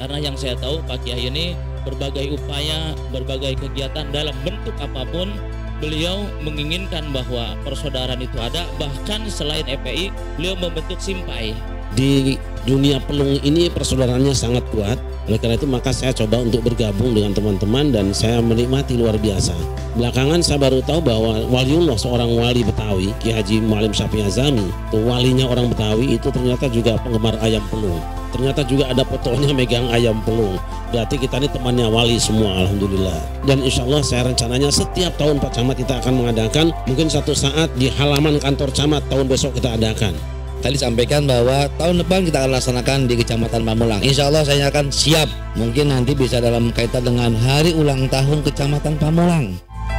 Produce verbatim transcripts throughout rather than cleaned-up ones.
Karena yang saya tahu Pak Kiai ini berbagai upaya, berbagai kegiatan dalam bentuk apapun, beliau menginginkan bahwa persaudaraan itu ada. Bahkan selain F P I, beliau membentuk Simpai. Di dunia pelung ini persaudaraannya sangat kuat. Oleh karena itu maka saya coba untuk bergabung dengan teman-teman dan saya menikmati luar biasa. Belakangan saya baru tahu bahwa waliullah, seorang wali Betawi, Ki Haji Mualim Syafi'i Azami, itu walinya orang Betawi, itu ternyata juga penggemar ayam pelung. Ternyata juga ada fotonya megang ayam pelung. Berarti kita ini temannya wali semua, alhamdulillah. Dan insya Allah saya rencananya setiap tahun Pak Camat kita akan mengadakan, mungkin satu saat di halaman kantor Camat tahun besok kita adakan. Tadi sampaikan bahwa tahun depan kita akan laksanakan di Kecamatan Pamulang. Insya Allah saya akan siap. Mungkin nanti bisa dalam kaitan dengan hari ulang tahun Kecamatan Pamulang.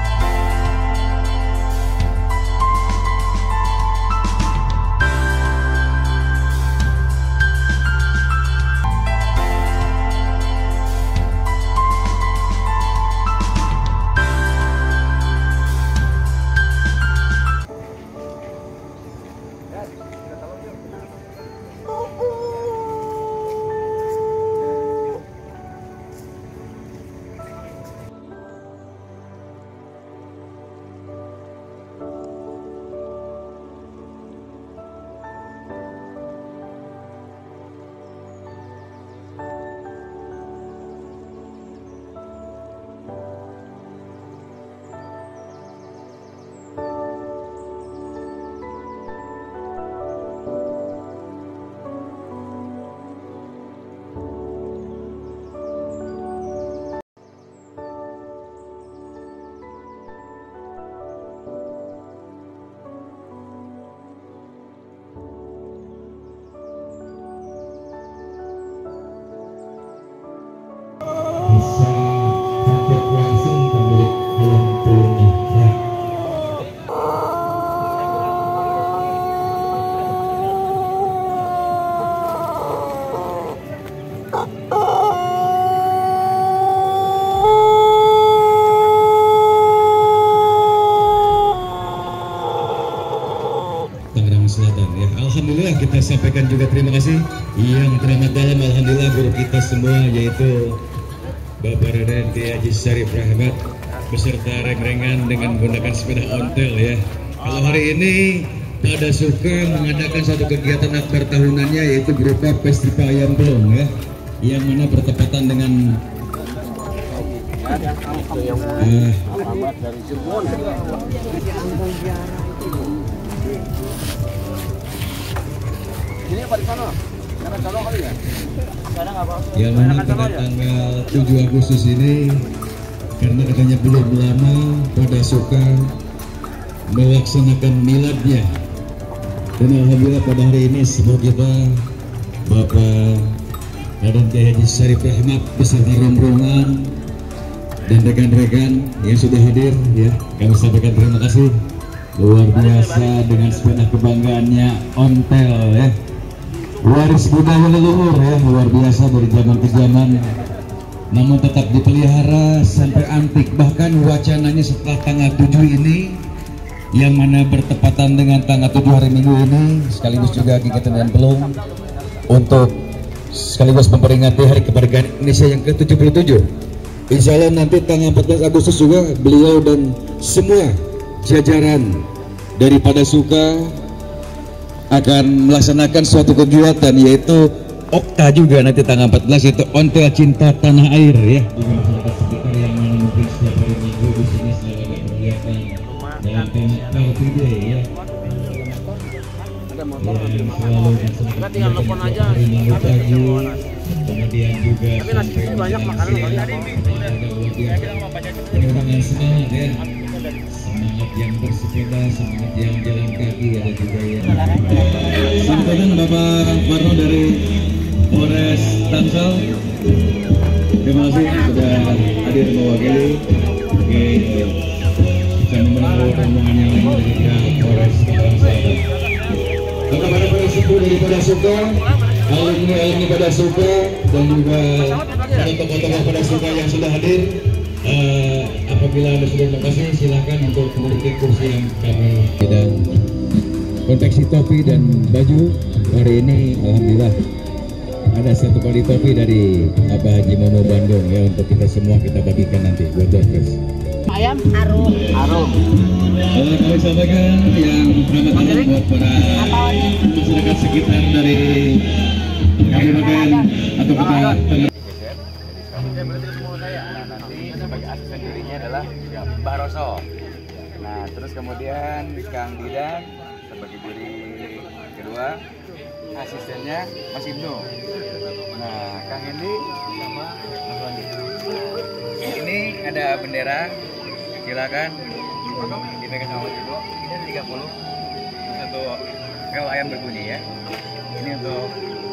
Alhamdulillah kita sampaikan juga terima kasih yang teramat dalam, alhamdulillah guru kita semua yaitu Bapak Raden Kiai Haji Syarif Rahmat beserta reng-rengan dengan menggunakan sepeda ontel ya. Kalau hari ini pada suka mengadakan satu kegiatan akbar tahunannya yaitu berupa festival ayam pelung ya, yang mana bertepatan dengan uh, yang mana pada tanggal tujuh Agustus ini, karena katanya belum lama pada suka melaksanakan miladnya, dan alhamdulillah pada hari ini semua kita Bapak Raden Kiai Haji Syarif Rahmat beserta rombongan dan rekan-rekan yang sudah hadir ya, kami sampaikan terima kasih luar biasa dengan sepeda kebanggaannya ontel ya, waris budaya leluhur ya, luar biasa dari zaman ke zaman, namun tetap dipelihara sampai antik. Bahkan wacananya setelah tanggal tujuh ini, yang mana bertepatan dengan tanggal tujuh hari Minggu ini, sekaligus juga kegiatan ayam pelung untuk sekaligus memperingati Hari Kemerdekaan Indonesia yang ke tujuh puluh tujuh. Insya Allah nanti tanggal empat belas Agustus juga beliau dan semua jajaran daripada suka akan melaksanakan suatu kegiatan yaitu Okta juga nanti tanggal empat belas, yaitu Ontel Cinta Tanah Air ya. Juga masyarakat sekitar yang mana mungkin setiap hari Minggu di sini selalu ada kegiatan dalam tema Car Free Day ya. Yang selalu melaksanakan hari Minggu pagi, kemudian juga sampai banyak makanan pengembangan semangat ya, semangat yang bersepeda, semangat yang jalan kaki ada juga ya. Sampaikan Bapak Marno dari Polres Tangsel, terima kasih sudah hadir mewakili. Oke, kami menunggu rombongan yang lain dari pihak Polres Tangsel. Kepada para suku daripada Suka, alumni alumni pada Suka dan juga para tokoh-tokoh pada Suka yang sudah hadir, uh, apabila anda sudah terima kasih, silakan untuk menduduki kursi yang kami dan konveksi topi dan baju hari ini alhamdulillah ada satu kali topi dari Abah Haji Momo Bandung ya, untuk kita semua kita bagikan nanti buat Dorcas. Ayam harum. Harum. Uh, kami sampaikan yang selamat buat para masyarakat sekitar dari kabupaten atau kota. Nanti sebagai asisten jurinya adalah Mbak Roso. Nah, terus kemudian Kang Didan sebagai juri kedua, asistennya Mas Ibnu. Nah, Kang Hendi sama Mas Wandi. Ini ada bendera, silakan dipegang sama Mas Ibnu. Ini ada tiga puluh. Satu kalau ayam berbunyi ya. Ini untuk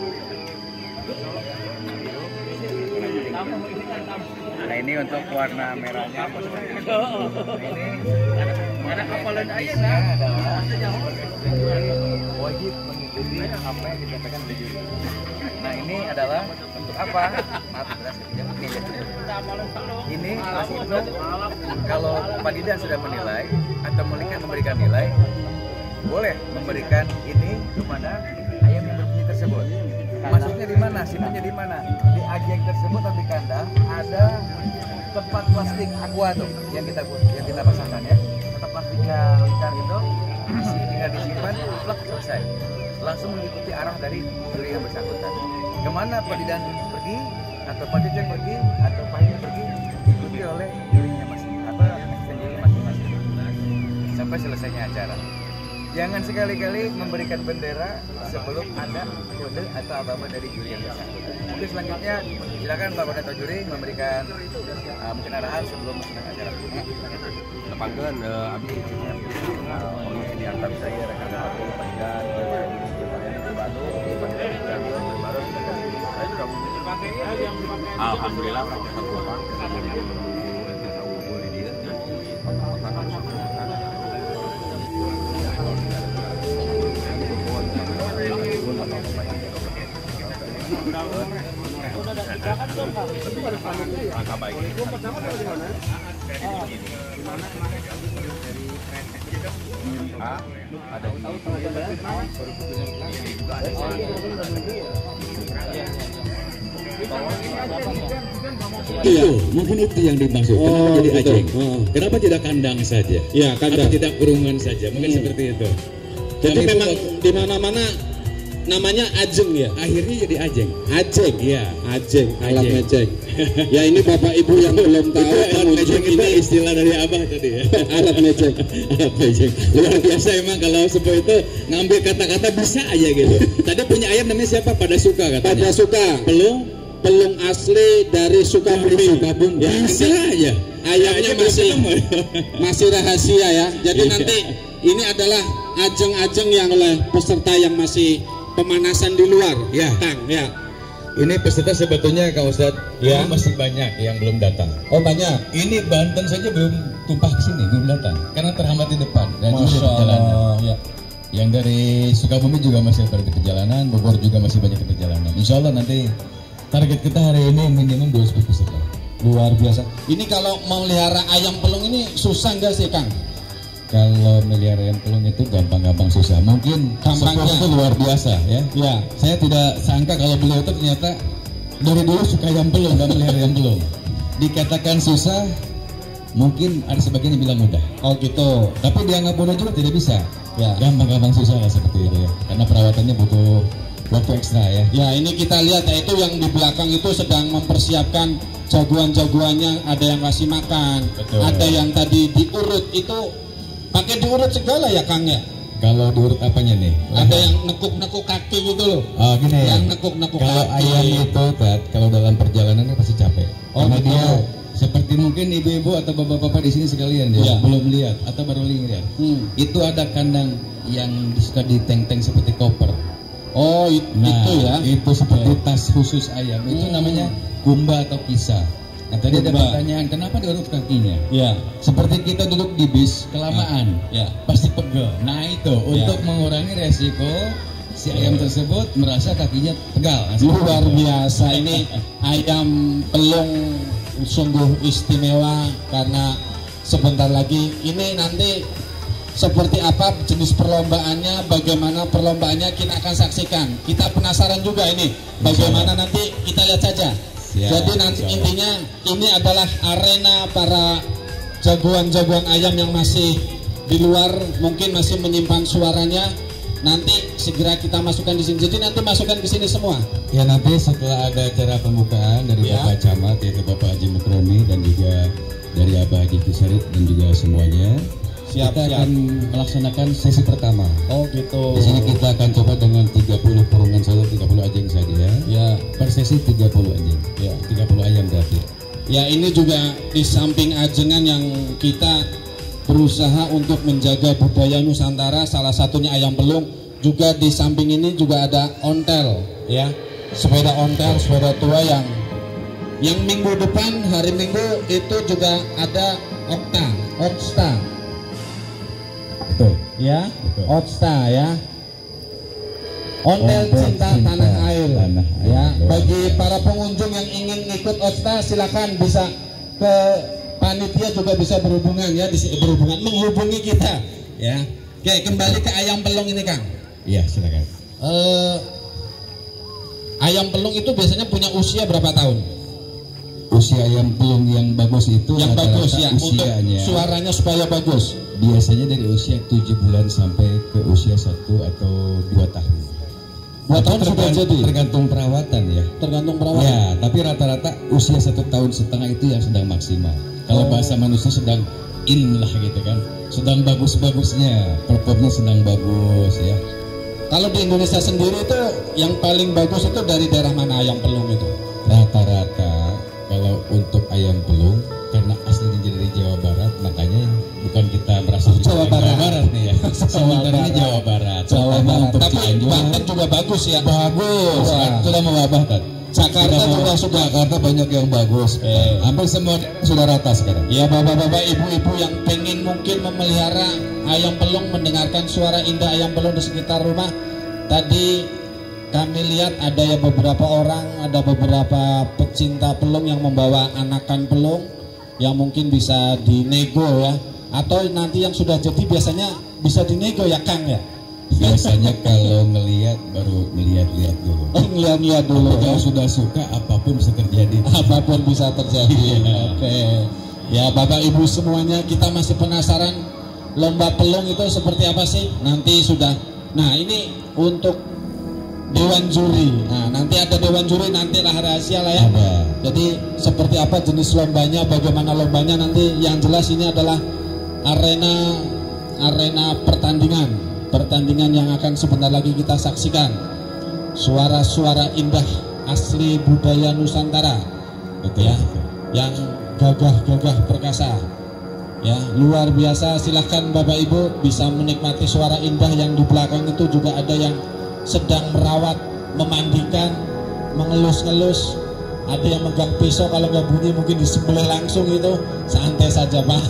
nah ini untuk warna merahnya. Nah ini mana kapalan ayamnya adalah wajib mengikuti apa yang disampaikan oleh juri. Nah ini adalah untuk apa? Maaf beras ketiga ini ya. Ini Mas Ibnu, kalau Pak Didan sudah menilai atau memberikan memberikan nilai, boleh memberikan ini kepada ayam yang berbunyi tersebut. Masuknya di mana? Simpannya di mana? Di ajeng tersebut atau di kandang ada tempat plastik aqua tuh yang kita yang kita pasangkan ya. Tempat plastiknya lingkar itu tinggal disimpan, plak selesai. Langsung mengikuti arah dari juri yang bersangkutan. Kemana Pak Didan pergi atau Pak Didan pergi atau Pak Didan pergi diikuti oleh jurinya masing apa asisten juri masing-masing sampai selesainya acara. Jangan sekali-kali memberikan bendera sebelum ada kode atau apa-apa dari juri yang bersangkutan. Mungkin selanjutnya silakan Bapak atau juri memberikan uh, mungkin arahan sebelum selesai acara. Tepankan uh, abdi uh, ini antar saya rekan aku Pandan alhamdulillah angka baik. Ah, ada Iya, mungkin itu yang dimaksud. Oh, Kenapa jadi gitu. ajeng? Oh. Kenapa tidak kandang saja? Ya, kandang. Atau tidak kurungan saja? Mungkin Hmm. seperti itu. Jadi Kami memang pun di mana-mana namanya ajeng ya. akhirnya jadi ajeng. Ajeng, Iya. ajeng, alat Ajeng. mejeng. Ya ini bapak ibu yang belum tahu Itu alat mejeng itu ini istilah dari Abah tadi ya. alat mejeng. Alat mejeng. Luar biasa emang kalau sepuh itu ngambil kata-kata bisa aja gitu. Tadi punya ayam namanya siapa? Pada Suka katanya. Pada Suka. Pelung Pelung asli dari Sukabumi. Sukabumi. Ya, Bisa ini aja. ayamnya Saya aja masih belum ketemu. masih rahasia ya. Jadi Iya. nanti ini adalah ajeng-ajeng yang oleh peserta yang masih pemanasan di luar. Ya. Kang, ya. Ini peserta sebetulnya Kak Ustadz Ya. ini masih banyak yang belum datang. Oh banyak. Ini Banten saja belum tumpah ke sini, belum datang karena terhambat di depan dan juga di Masya perjalanan. Allah. Ya. Yang dari Sukabumi juga masih pada di perjalanan, Bogor juga masih banyak di perjalanan. Insya Allah nanti target kita hari ini minimum dua ratus peserta. Luar biasa. Ini kalau mau melihara ayam pelung ini susah nggak sih Kang? Kalau melihara ayam pelung itu gampang-gampang susah. Mungkin Gampangnya. sepuh itu luar biasa ya. Ya. Saya tidak sangka kalau beliau itu ternyata dari dulu suka ayam pelung, nggak melihara ayam pelung. Dikatakan susah, mungkin ada sebagian yang bilang mudah. Oh gitu. Tapi dianggap mudah juga tidak bisa. Ya. Gampang-gampang susah lah seperti itu ya. Karena perawatannya butuh waktu ekstra ya. Ya ini kita lihat ya, itu yang di belakang itu sedang mempersiapkan jagoan-jagoannya, ada yang kasih makan, Betul. ada yang tadi diurut itu pakai diurut segala ya Kang ya. Kalau diurut apanya nih? Ada yang nekuk-nekuk kaki gitu loh. Oh gini ya. Yang nekuk-nekuk Kalau kaki. ayam itu Tat, kalau dalam perjalanan kan pasti capek. Oh, Karena gitu. dia seperti mungkin ibu-ibu atau bapak-bapak di sini sekalian ya, Ya. belum lihat atau baru lihat. Hmm. Itu ada kandang yang suka diteng-teng seperti koper. Oh it- Nah, itu ya. itu seperti Oke. tas khusus ayam. Itu Hmm. namanya gumba atau kisah. Nah tadi ada Gumba. pertanyaan, kenapa diurut kakinya? Ya. Seperti kita duduk di bis kelamaan, Ya. pasti pegel. Nah itu untuk mengurangi resiko si ayam tersebut merasa kakinya pegal. Nah, Luar seperti itu. biasa ini ayam pelung sungguh istimewa karena sebentar lagi ini nanti seperti apa jenis perlombaannya, bagaimana perlombaannya kita akan saksikan. Kita penasaran juga ini bagaimana nanti, kita lihat saja. Siap, jadi nanti siap. Intinya ini adalah arena para jagoan-jagoan ayam yang masih di luar, mungkin masih menyimpan suaranya. Nanti segera kita masukkan di sini. Jadi nanti masukkan ke sini semua. Ya, nanti setelah ada acara pembukaan dari ya. Bapak Camat, yaitu Bapak Haji Mukromi, dan juga dari Abah Haji Kisarit dan juga semuanya. Siap, kita siap. akan melaksanakan sesi pertama. Oh gitu. Di sini kita akan coba dengan tiga puluh perungan saja, tiga puluh ajeng saja. Ya. Per sesi tiga puluh ajeng. Ya, tiga puluh ayam berarti. Ya, ini juga di samping ajengan yang kita berusaha untuk menjaga budaya Nusantara, salah satunya ayam pelung. Juga di samping ini juga ada ontel, ya. Sepeda ontel, sepeda tua yang yang minggu depan, hari Minggu itu juga ada Okta, Oksta. Betul. Ya, betul. Oksta ya. Ontel cinta, cinta tanah air. Tanah air. Ya, bagi para pengunjung yang ingin ikut Oksta, silakan bisa ke panitia, juga bisa berhubungan ya, berhubungan menghubungi kita ya. Oke, kembali ke ayam pelung ini Kang. Iya, silakan. Uh, ayam pelung itu biasanya punya usia berapa tahun? Usia ayam pelung yang bagus itu yang bagus ya, usianya, untuk suaranya supaya bagus. Biasanya dari usia tujuh bulan sampai ke usia satu atau dua tahun. Dua tahun sudah jadi. Tergantung perawatan ya. Tergantung perawatan. Ya, tapi rata-rata usia satu tahun setengah itu yang sedang maksimal. Kalau oh. bahasa manusia sedang in lah gitu kan, sedang bagus-bagusnya, performnya sedang bagus ya. Kalau di Indonesia sendiri itu yang paling bagus itu dari daerah mana ayam pelung itu? Rata-rata kalau untuk ayam pelung, karena aslinya dari Jawa Barat, makanya bukan kita berasal di Jawa Barat. Jawa Barat nih ya. Sementara ini Jawa Barat. Jawa Barat. Untuk tapi Cianjur, Banten juga bagus ya. Bagus. Wah. Sudah mewabah kan. Jakarta juga sudah. Jakarta banyak yang bagus. Eh. Hampir semua sudah rata sekarang. Ya, bapak-bapak, ibu-ibu yang pengen mungkin memelihara ayam pelung, mendengarkan suara indah ayam pelung di sekitar rumah. Tadi kami lihat ada ya beberapa orang, ada beberapa pecinta pelung yang membawa anakan pelung yang mungkin bisa dinego ya, atau nanti yang sudah jadi biasanya bisa dinego ya Kang ya. Biasanya kalau melihat baru melihat-lihat dulu. Oh, ngeliat-lihat dulu. Kalau ya. Sudah suka apapun bisa terjadi. Apapun bisa terjadi. Oke. Okay. Ya Bapak Ibu semuanya, kita masih penasaran lomba pelung itu seperti apa sih? Nanti sudah. Nah, ini untuk dewan juri. Nah, nanti ada dewan juri, nanti lah rahasia lah ya. Ada. Jadi seperti apa jenis lombanya, bagaimana lombanya nanti, yang jelas ini adalah arena arena pertandingan. Pertandingan yang akan sebentar lagi kita saksikan. Suara-suara indah asli budaya Nusantara. Betul ya. Yang gagah-gagah perkasa. Ya, luar biasa. Silahkan Bapak Ibu bisa menikmati suara indah yang di belakang itu juga ada yang sedang merawat, memandikan, mengelus-ngelus. Ada yang megang pisau, kalau nggak bunyi mungkin disembelih langsung itu. Santai saja Pak.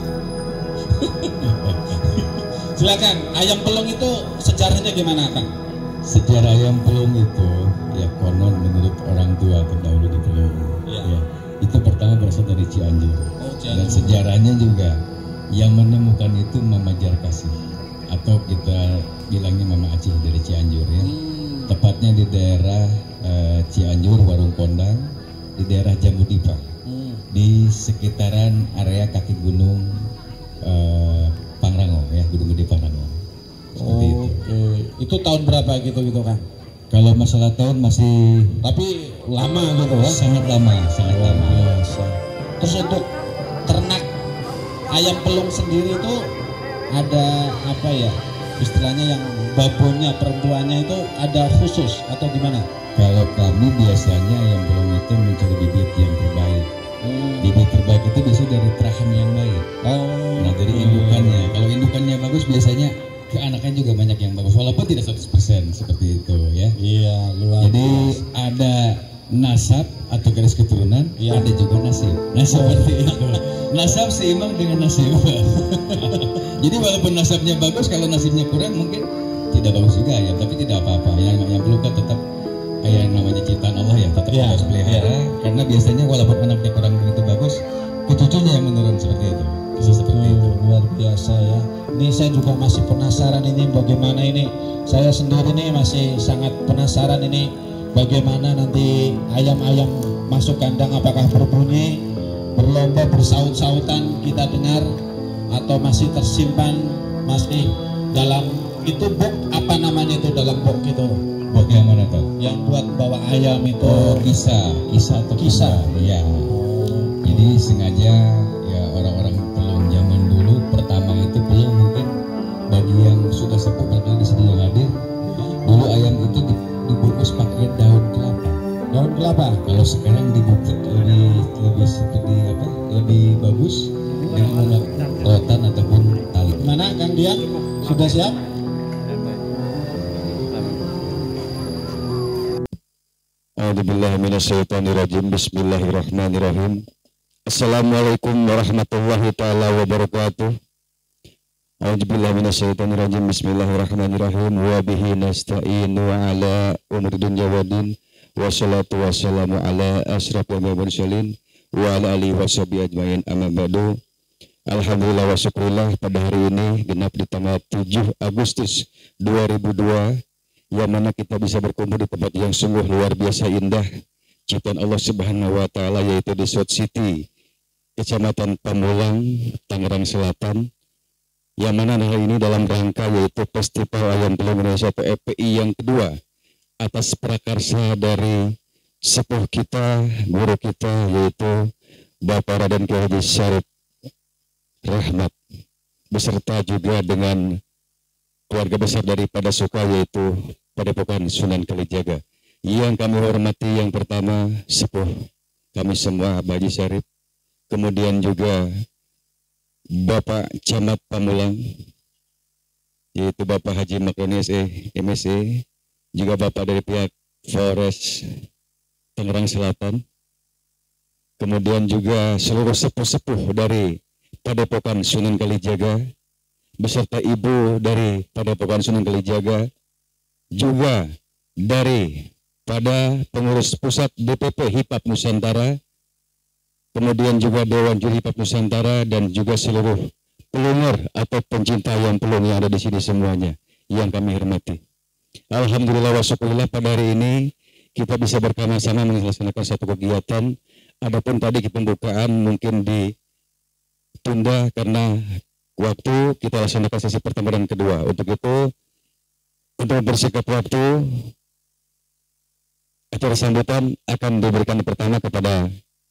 Silakan, ayam pelung itu sejarahnya gimana Kang? Sejarah ayam pelung itu ya konon menurut orang tua terdahulu di Pelung ya. Ya, itu pertama berasal dari Cianjur. Oh, dan sejarahnya juga yang menemukan itu Mama Jarkasih, atau kita bilangnya Mama Acih dari Cianjur ya. Hmm. Tepatnya di daerah uh, Cianjur, Warung Kondang, di daerah Jambudipa, hmm. di sekitaran area kaki gunung uh, Pangrango ya, Gunung Gede Pangrango. Seperti oh, itu. Okay. Itu tahun berapa gitu gitu kan? Kalau masalah tahun masih, tapi lama gitu ya? Sangat lama, sangat oh, lama. Biasa. Terus untuk ternak ayam pelung sendiri itu ada apa ya? Istilahnya yang babonnya, perempuannya itu ada khusus atau gimana? Kalau kami biasanya ayam pelung itu mencari bibit yang terbaik. Hmm. Bibit terbaik itu biasanya dari terahan yang baik. Oh, nah dari hmm. indukannya. Kalau indukannya bagus biasanya keanakan juga banyak yang bagus. Walaupun tidak seratus persen seperti itu ya. Iya, luar Jadi biasa. Ada nasab atau garis keturunan, ya. Ada juga nasib. Nah seperti itu. Nasab seimbang dengan nasib. Jadi walaupun nasabnya bagus, kalau nasibnya kurang mungkin tidak bagus juga ya. Tapi tidak apa-apa. Yang yang perlu kan tetap yang namanya ciptaan Allah ya, tetap ya, harus pelihara. Ya. Karena biasanya walaupun anaknya kurang begitu bagus, ke cucunya yang menurun seperti itu. Bisa seperti itu. Luar biasa ya. Ini saya juga masih penasaran ini bagaimana ini. Saya sendiri ini masih sangat penasaran ini bagaimana nanti ayam-ayam masuk kandang, apakah berbunyi, berlomba, bersaut-sautan kita dengar, atau masih tersimpan, masih dalam itu box, apa namanya itu dalam box itu? Box yang mana tuh? Yang buat bawa ayam itu. Oh, kisah, kisah atau kisah. Iya. Jadi sengaja ya orang-orang pelung zaman dulu pertama itu punya mungkin bagi yang sudah sepuh barangkali di sini yang hadir, dulu ayam itu dibungkus pakai daun kelapa. Daun kelapa. Kalau sekarang dibungkus lebih lebih seperti apa? Lebih bagus dengan menggunakan rotan ataupun tali. Mana Kang Dia? Sudah siap? A'udzubillahi minasyaitonirrajim. Bismillahirrahmanirrahim. Assalamualaikum warahmatullahi taala wabarakatuh. A'udzubillahi minasyaitonirrajim. Bismillahirrahmanirrahim. Wa bihi nasta'inu ala umuri dunya waddin. Wassalatu wassalamu ala asyrafil mursalin wa ala alihi washabihi ajmain. Amma ba'du. Alhamdulillah wa syukurillah, pada hari ini genap di tanggal tujuh Agustus dua ribu dua, yang mana kita bisa berkumpul di tempat yang sungguh luar biasa indah ciptaan Allah Subhanahu wa taala, yaitu di South City, Kecamatan Pamulang, Tangerang Selatan, yang mana hari ini dalam rangka yaitu Festival Ayam Pelung Indonesia atau F P I yang kedua, atas prakarsa dari sepuh kita, guru kita, yaitu Bapak Raden Kiai Haji Syarif Rahmat, beserta juga dengan keluarga besar daripada Suka, yaitu Padepokan Sunan Kalijaga. Yang kami hormati yang pertama sepuh kami semua, Haji Syarif, kemudian juga Bapak Camat Pamulang, yaitu Bapak Haji Makroni S E M S E, juga Bapak dari pihak Polres Tangerang Selatan, kemudian juga seluruh sepuh-sepuh dari Padepokan Sunan Kalijaga, beserta ibu dari Padepokan Sunan Kalijaga, juga dari pada pengurus pusat D P P Hipap Nusantara, kemudian juga Dewan Juri Hipap Nusantara, dan juga seluruh pelungur atau pencinta ayam pelung yang ada di sini semuanya yang kami hormati. Alhamdulillah wa syukurillah, pada hari ini kita bisa bersama-sama melaksanakan satu kegiatan. Adapun tadi pembukaan mungkin ditunda karena waktu, kita laksanakan sesi pertama dan kedua. Untuk itu, untuk bersingkat waktu, acara sambutan akan diberikan pertama kepada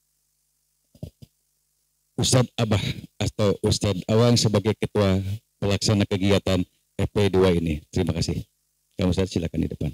Ustadz Abah atau Ustadz Awang sebagai ketua pelaksana kegiatan F P I dua ini. Terima kasih. Kamu Ustadz, silakan di depan.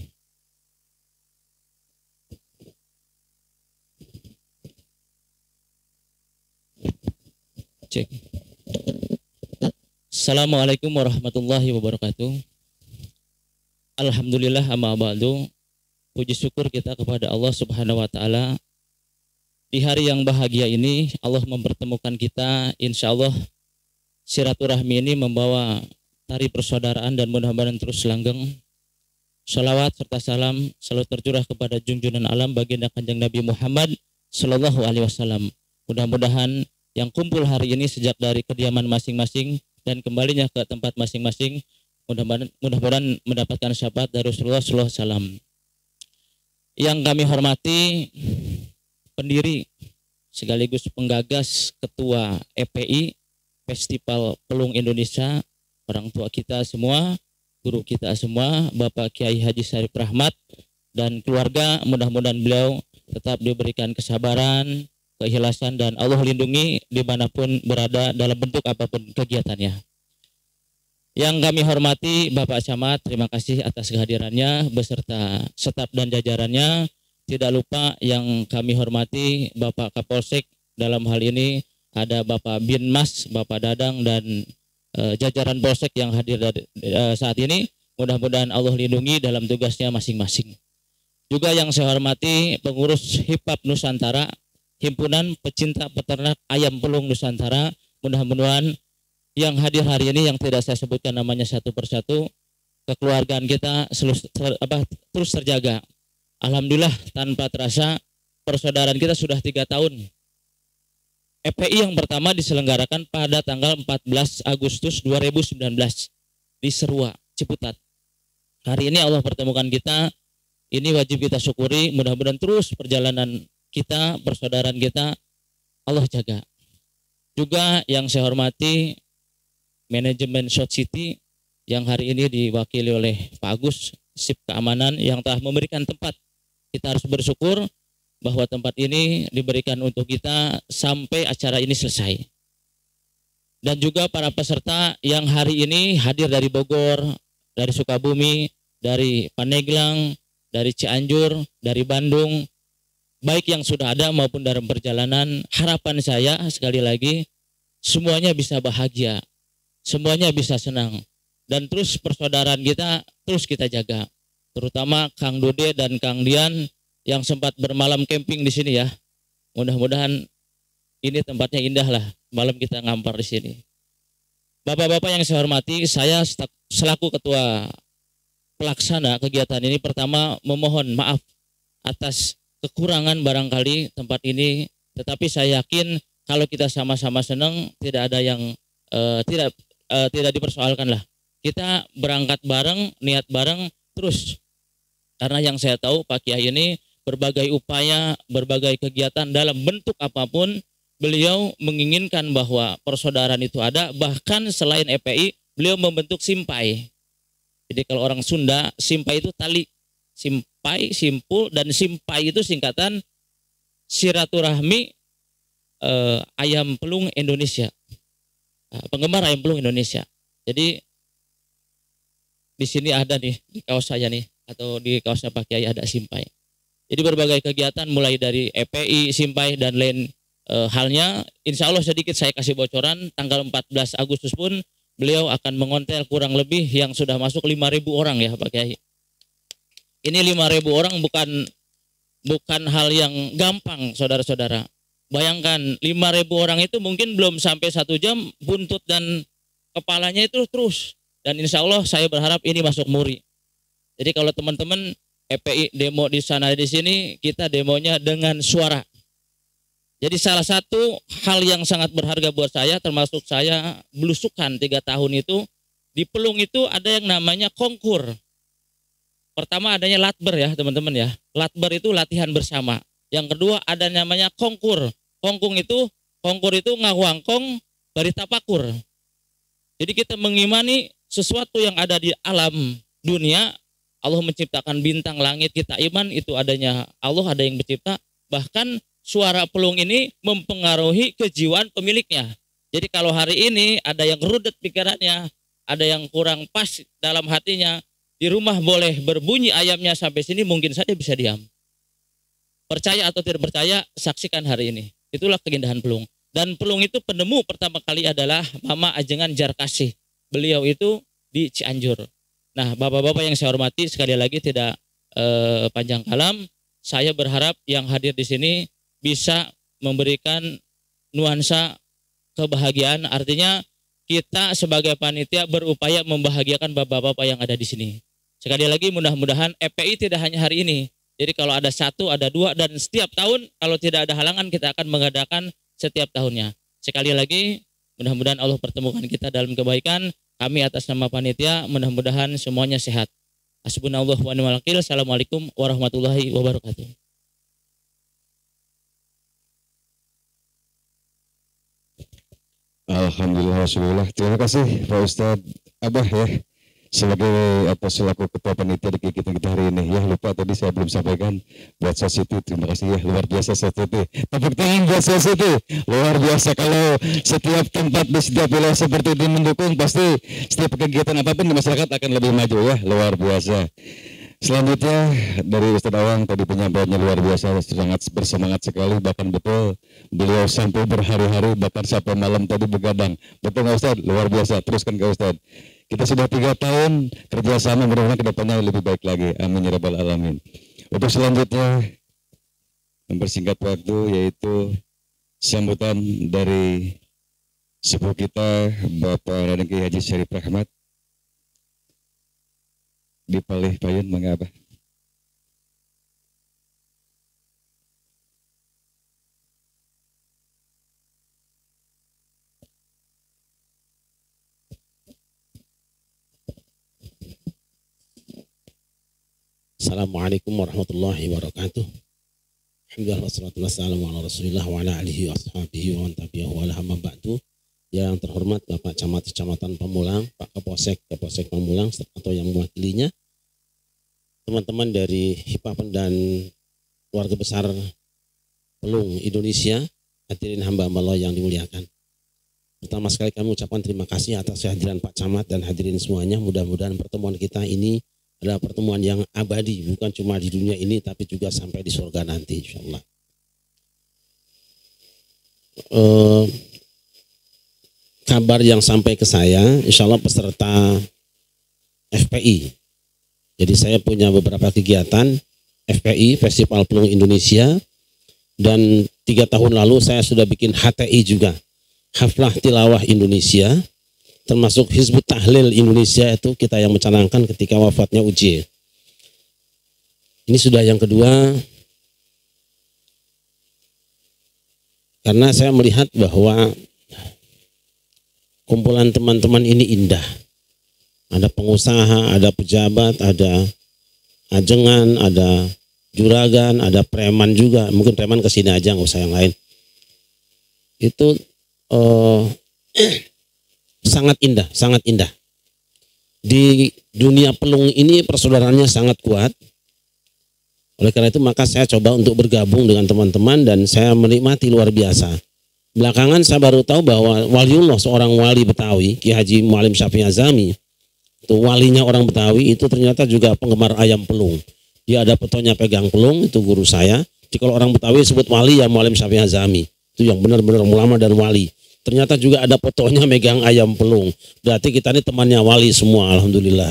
Cek. Assalamualaikum warahmatullahi wabarakatuh. Alhamdulillah, amma ba'du. Puji syukur kita kepada Allah Subhanahu wa taala. Di hari yang bahagia ini Allah mempertemukan kita, insya Allah silaturahmi ini membawa tari persaudaraan dan mudah-mudahan terus langgeng. Salawat serta salam selalu tercurah kepada junjungan alam baginda Kanjeng Nabi Muhammad Sallallahu Alaihi Wasallam. Mudah-mudahan yang kumpul hari ini sejak dari kediaman masing-masing dan kembalinya ke tempat masing-masing, mudah-mudahan mudah-mudahan mendapatkan syafaat dari Rasulullah Sallallahu Alaihi Wasallam. Yang kami hormati pendiri sekaligus penggagas ketua F P I Festival Pelung Indonesia, orang tua kita semua, guru kita semua, Bapak Kiai Haji Syarif Rahmat dan keluarga, mudah-mudahan beliau tetap diberikan kesabaran, keikhlasan, dan Allah lindungi dimanapun berada dalam bentuk apapun kegiatannya. Yang kami hormati Bapak Camat, terima kasih atas kehadirannya beserta staf dan jajarannya. Tidak lupa yang kami hormati Bapak Kapolsek, dalam hal ini ada Bapak Binmas, Bapak Dadang, dan e, jajaran Polsek yang hadir dari, e, saat ini. Mudah-mudahan Allah lindungi dalam tugasnya masing-masing. Juga yang saya hormati pengurus Hipap Nusantara, Himpunan Pecinta Peternak Ayam Pelung Nusantara. Mudah-mudahan yang hadir hari ini yang tidak saya sebutkan namanya satu persatu, kekeluargaan kita selus, ter, apa, terus terjaga. Alhamdulillah, tanpa terasa persaudaraan kita sudah tiga tahun. E P I yang pertama diselenggarakan pada tanggal empat belas Agustus dua ribu sembilan belas di Serua, Ciputat. Hari ini Allah pertemukan kita, ini wajib kita syukuri, mudah-mudahan terus perjalanan kita, persaudaraan kita, Allah jaga. Juga yang saya hormati manajemen Shot City yang hari ini diwakili oleh Pak Agus, Sip Keamanan yang telah memberikan tempat. Kita harus bersyukur bahwa tempat ini diberikan untuk kita sampai acara ini selesai. Dan juga para peserta yang hari ini hadir dari Bogor, dari Sukabumi, dari Pandeglang, dari Cianjur, dari Bandung, baik yang sudah ada maupun dalam perjalanan, harapan saya sekali lagi semuanya bisa bahagia, semuanya bisa senang, dan terus persaudaraan kita terus kita jaga. Terutama Kang Dode dan Kang Dian yang sempat bermalam camping di sini ya. Mudah-mudahan ini tempatnya indah lah, malam kita ngampar di sini. Bapak-bapak yang saya hormati, saya selaku ketua pelaksana kegiatan ini pertama memohon maaf atas kekurangan barangkali tempat ini, tetapi saya yakin kalau kita sama-sama senang tidak ada yang uh, tidak uh, tidak dipersoalkan lah. Kita berangkat bareng, niat bareng terus. Karena yang saya tahu Pak Kiai ini berbagai upaya, berbagai kegiatan dalam bentuk apapun, beliau menginginkan bahwa persaudaraan itu ada, bahkan selain E P I, beliau membentuk Simpai. Jadi kalau orang Sunda, Simpai itu tali. Simpai, simpul, dan Simpai itu singkatan Silaturahmi eh, Ayam Pelung Indonesia. Nah, penggemar ayam pelung Indonesia. Jadi di sini ada nih, di kaos saya nih, atau di kaosnya Pak Kiai ada Simpai. Jadi berbagai kegiatan mulai dari E P I, Simpai, dan lain e, halnya. Insya Allah sedikit saya kasih bocoran, tanggal empat belas Agustus pun beliau akan mengontel kurang lebih yang sudah masuk lima ribu orang ya Pak Kiai. Ini lima ribu orang bukan bukan hal yang gampang saudara-saudara. Bayangkan lima ribu orang itu mungkin belum sampai satu jam buntut dan kepalanya itu terus. Dan insya Allah saya berharap ini masuk muri. Jadi kalau teman-teman E P I demo di sana di sini, kita demonya dengan suara. Jadi salah satu hal yang sangat berharga buat saya, termasuk saya belusukan tiga tahun itu, di Pelung itu ada yang namanya konkur. Pertama adanya latber ya teman-teman ya. Latber itu latihan bersama. Yang kedua ada namanya kongkur. Kongkung itu, kongkur itu ngawangkong bari tapakur. Jadi kita mengimani sesuatu yang ada di alam dunia. Allah menciptakan bintang langit, kita iman itu adanya Allah, ada yang mencipta. Bahkan suara pelung ini mempengaruhi kejiwaan pemiliknya. Jadi kalau hari ini ada yang rudet pikirannya, ada yang kurang pas dalam hatinya, di rumah boleh berbunyi ayamnya sampai sini mungkin saja bisa diam. Percaya atau tidak percaya, saksikan hari ini. Itulah keindahan pelung. Dan pelung itu penemu pertama kali adalah Mama Ajengan Jarkasih. Beliau itu di Cianjur. Nah, bapak-bapak yang saya hormati, sekali lagi tidak eh, panjang kalam, saya berharap yang hadir di sini bisa memberikan nuansa kebahagiaan. Artinya kita sebagai panitia berupaya membahagiakan bapak-bapak yang ada di sini. Sekali lagi mudah-mudahan E P I tidak hanya hari ini. Jadi kalau ada satu, ada dua, dan setiap tahun kalau tidak ada halangan kita akan mengadakan setiap tahunnya. Sekali lagi mudah-mudahan Allah pertemukan kita dalam kebaikan. Kami atas nama panitia mudah-mudahan semuanya sehat. Hasbunallahu wa ni'mal wakil. Assalamualaikum warahmatullahi wabarakatuh. Alhamdulillah, Rasulullah. Terima kasih Pak Ustadz Abah ya, sebagai atau selaku ketua panitia di kegiatan kita hari ini. Ya lupa tadi saya belum sampaikan buat Sositi, terima kasih ya, luar biasa Sositi. Tepuk tangan buat Sositi, luar biasa. Kalau setiap tempat di setiap wilayah seperti ini mendukung, pasti setiap kegiatan apapun di masyarakat akan lebih maju ya, luar biasa. Selanjutnya dari Ustadz Awang, tadi penyampaiannya luar biasa, sangat bersemangat sekali, bahkan betul beliau sampai berhari-hari, bahkan sampai malam tadi begadang. Betul nggak Ustadz? Luar biasa, teruskan ke Ustadz. Kita sudah tiga tahun kerjasama, mudah-mudahan kedepannya lebih baik lagi. Amin ya rabbal alamin. Untuk selanjutnya mempersingkat waktu, yaitu sambutan dari sepuh kita Bapak Raden Kiai Haji Syarif Rahmat di Palih Payun, mengapa? Assalamualaikum warahmatullahi wabarakatuh. Alhamdulillah wassalatu wassalamu ala Rasulillah wa ala alihi wa ashabihi wa man tabi'ahu wa ala amma ba'du. Yang terhormat Bapak Camat Kecamatan Pamulang, Pak Kapolsek Kapolsek Pamulang atau yang mewakilinya, teman-teman dari Hipapen dan keluarga besar Pelung Indonesia, hadirin hamba-hamba Allah yang dimuliakan. Pertama sekali kami ucapkan terima kasih atas kehadiran Pak Camat dan hadirin semuanya. Mudah-mudahan pertemuan kita ini adalah pertemuan yang abadi, bukan cuma di dunia ini tapi juga sampai di surga nanti insyaallah. Uh, kabar yang sampai ke saya, insyaallah peserta F P I. Jadi saya punya beberapa kegiatan F P I, Festival Pelung Indonesia, dan tiga tahun lalu saya sudah bikin H T I juga, Haflah Tilawah Indonesia, termasuk Hizbut Tahlil Indonesia, itu kita yang mencanangkan ketika wafatnya U J. Ini sudah yang kedua, karena saya melihat bahwa kumpulan teman-teman ini indah. Ada pengusaha, ada pejabat, ada ajengan, ada juragan, ada preman juga. Mungkin preman kesini aja, nggak usah yang lain. Itu uh, sangat indah, sangat indah. Di dunia pelung ini persaudaraannya sangat kuat. Oleh karena itu maka saya coba untuk bergabung dengan teman-teman dan saya menikmati luar biasa. Belakangan saya baru tahu bahwa waliullah, seorang wali Betawi, Ki Haji Mualim Syafi'i Azami, itu walinya orang Betawi, itu ternyata juga penggemar ayam pelung. Dia ada fotonya pegang pelung, itu guru saya. Jadi kalau orang Betawi sebut wali ya Mualim Syafi'i Azami. Itu yang benar-benar ulama dan wali. Ternyata juga ada fotonya megang ayam pelung. Berarti kita ini temannya wali semua, alhamdulillah.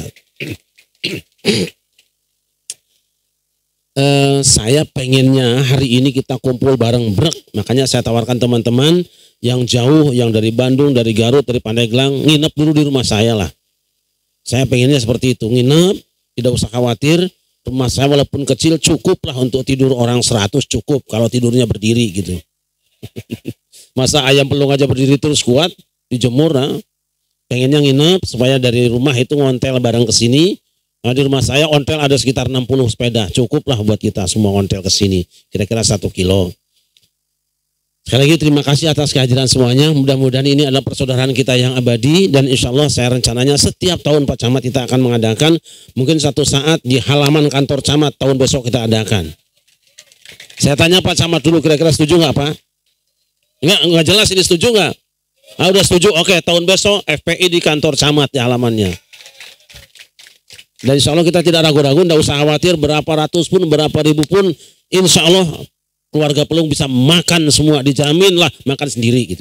eh, saya pengennya hari ini kita kumpul bareng brek. Makanya saya tawarkan teman-teman yang jauh, yang dari Bandung, dari Garut, dari Pandeglang, nginep dulu di rumah saya lah. Saya pengennya seperti itu, nginep, tidak usah khawatir. Rumah saya walaupun kecil cukup lah untuk tidur orang seratus, cukup kalau tidurnya berdiri gitu. Masa ayam pelung aja berdiri terus kuat, dijemur, nah. Pengennya nginep supaya dari rumah itu ngontel bareng ke sini. Nah, di rumah saya ontel ada sekitar enam puluh sepeda, cukup lah buat kita semua ontel ke sini, kira-kira satu kilo. Sekali lagi terima kasih atas kehadiran semuanya. Mudah-mudahan ini adalah persaudaraan kita yang abadi, dan insya Allah saya rencananya setiap tahun Pak Camat kita akan mengadakan, mungkin satu saat di halaman kantor Camat tahun besok kita adakan. Saya tanya Pak Camat dulu, kira-kira setuju nggak Pak? Enggak, enggak jelas ini setuju nggak? Ah, udah setuju, oke, tahun besok F P I di kantor Camat di halamannya. Dan insya Allah kita tidak ragu-ragu, tidak usah khawatir, berapa ratus pun, berapa ribu pun, insya Allah keluarga pelung bisa makan semua, dijamin lah makan sendiri gitu.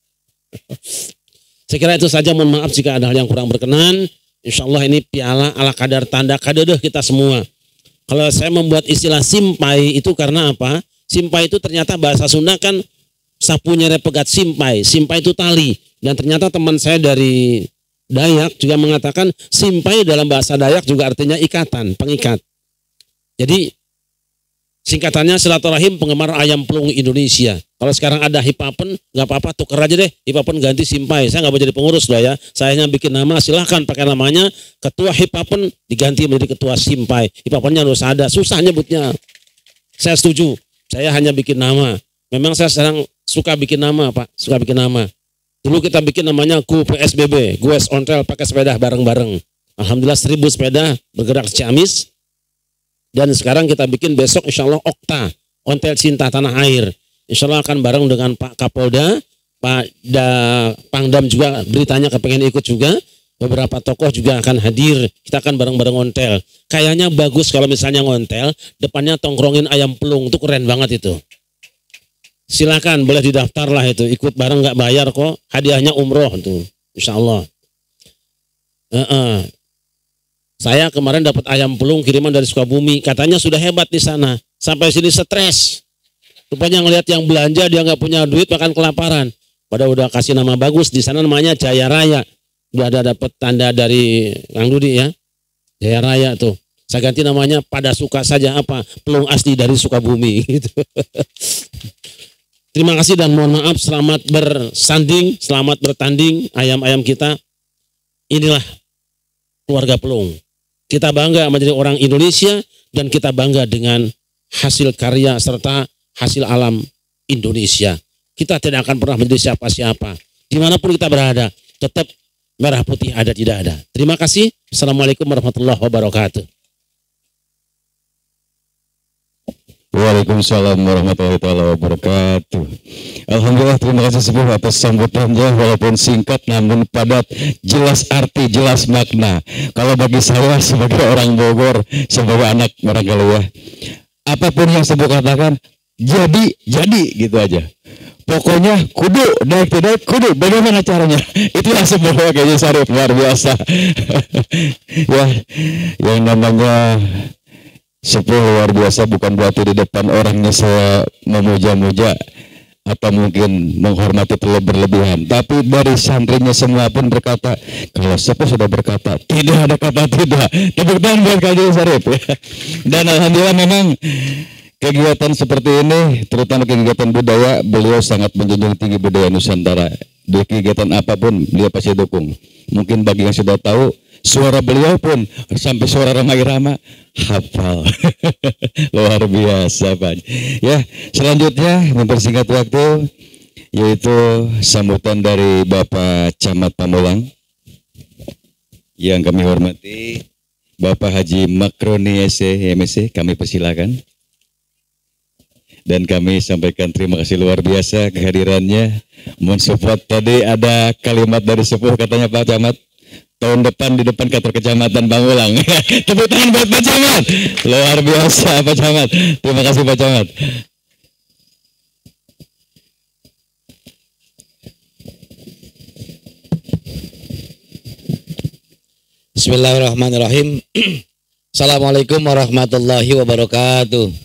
Saya kira itu saja, mohon maaf jika ada hal yang kurang berkenan. Insya Allah ini piala ala kadar tanda kadedeh kita semua. Kalau saya membuat istilah simpai itu karena apa? Simpai itu ternyata bahasa Sunda kan sapunya repegat simpai. Simpai itu tali. Dan ternyata teman saya dari Dayak juga mengatakan simpai dalam bahasa Dayak juga artinya ikatan, pengikat. Jadi singkatannya silaturahim penggemar ayam pelung Indonesia. Kalau sekarang ada Hipapen, nggak apa-apa, tuker aja deh. Hipapen ganti simpai. Saya nggak mau jadi pengurus loh ya. Saya hanya bikin nama, silahkan pakai namanya. Ketua Hipapen diganti menjadi ketua simpai. Hipapennya harus ada, susah nyebutnya. Saya setuju. Saya hanya bikin nama. Memang saya sekarang suka bikin nama Pak, suka bikin nama. Dulu kita bikin namanya G U P S B B, Gues Ontel pakai sepeda bareng-bareng. Alhamdulillah seribu sepeda bergerak ke Ciamis. Dan sekarang kita bikin besok insya Allah Okta, Ontel Cinta Tanah Air. Insya Allah akan bareng dengan Pak Kapolda, Pak da, Pangdam juga beritanya kepengen ikut juga. Beberapa tokoh juga akan hadir. Kita akan bareng-bareng ontel. Kayaknya bagus kalau misalnya ngontel, depannya tongkrongin ayam pelung, itu keren banget itu. Silakan boleh didaftar lah itu, ikut bareng nggak bayar kok, hadiahnya umroh tuh, insya Allah. Uh -uh. Saya kemarin dapat ayam pelung kiriman dari Sukabumi, katanya sudah hebat di sana, sampai sini stres. Rupanya ngelihat yang belanja dia nggak punya duit makan kelaparan. Padahal udah kasih nama bagus di sana namanya Jaya Raya, udah ada dapat tanda dari Kang Dudi ya, Jaya Raya tuh. Saya ganti namanya pada suka saja apa, pelung asli dari Sukabumi gitu. Terima kasih dan mohon maaf, selamat bersanding, selamat bertanding ayam-ayam kita. Inilah keluarga pelung. Kita bangga menjadi orang Indonesia dan kita bangga dengan hasil karya serta hasil alam Indonesia. Kita tidak akan pernah menjadi siapa-siapa. Dimanapun kita berada, tetap merah putih ada tidak ada. Terima kasih. Assalamualaikum warahmatullahi wabarakatuh. Waalaikumsalam warahmatullahi wabarakatuh. Alhamdulillah, terima kasih sepuh atas sambutannya, walaupun singkat namun padat, jelas arti, jelas makna. Kalau bagi saya sebagai orang Bogor, sebagai anak orang Galuh, apapun yang sepuh katakan, jadi, jadi gitu aja. Pokoknya kudu, naik tidak kudu, bagaimana caranya? Itulah sebuah kayaknya Syarif luar biasa. Ya, yang namanya sepuh luar biasa bukan berarti di depan orangnya saya memuja-muja atau mungkin menghormati terlalu berlebihan, tapi dari santrinya semua pun berkata, kalau sepuh sudah berkata tidak ada kata tidak. Tepuk tangan buat Kaji Syarif. Dan alhamdulillah memang kegiatan seperti ini, terutama kegiatan budaya, beliau sangat menjunjung tinggi budaya Nusantara. Di kegiatan apapun beliau pasti dukung. Mungkin bagi yang sudah tahu, suara beliau pun sampai suara Roma Irama hafal. Luar biasa Pak. Ya, selanjutnya mempersingkat waktu, yaitu sambutan dari Bapak Camat Pamulang yang kami hormati, Bapak Haji Makroni S E M S, kami persilakan. Dan kami sampaikan terima kasih luar biasa kehadirannya. Mensupport tadi ada kalimat dari sepuh, katanya Pak Camat, tahun depan di depan kantor kecamatan Pamulang. Tepuk tangan buat Pak Camat. Luar biasa Pak Camat. Terima kasih Pak Camat. Bismillahirrahmanirrahim. Assalamualaikum warahmatullahi wabarakatuh.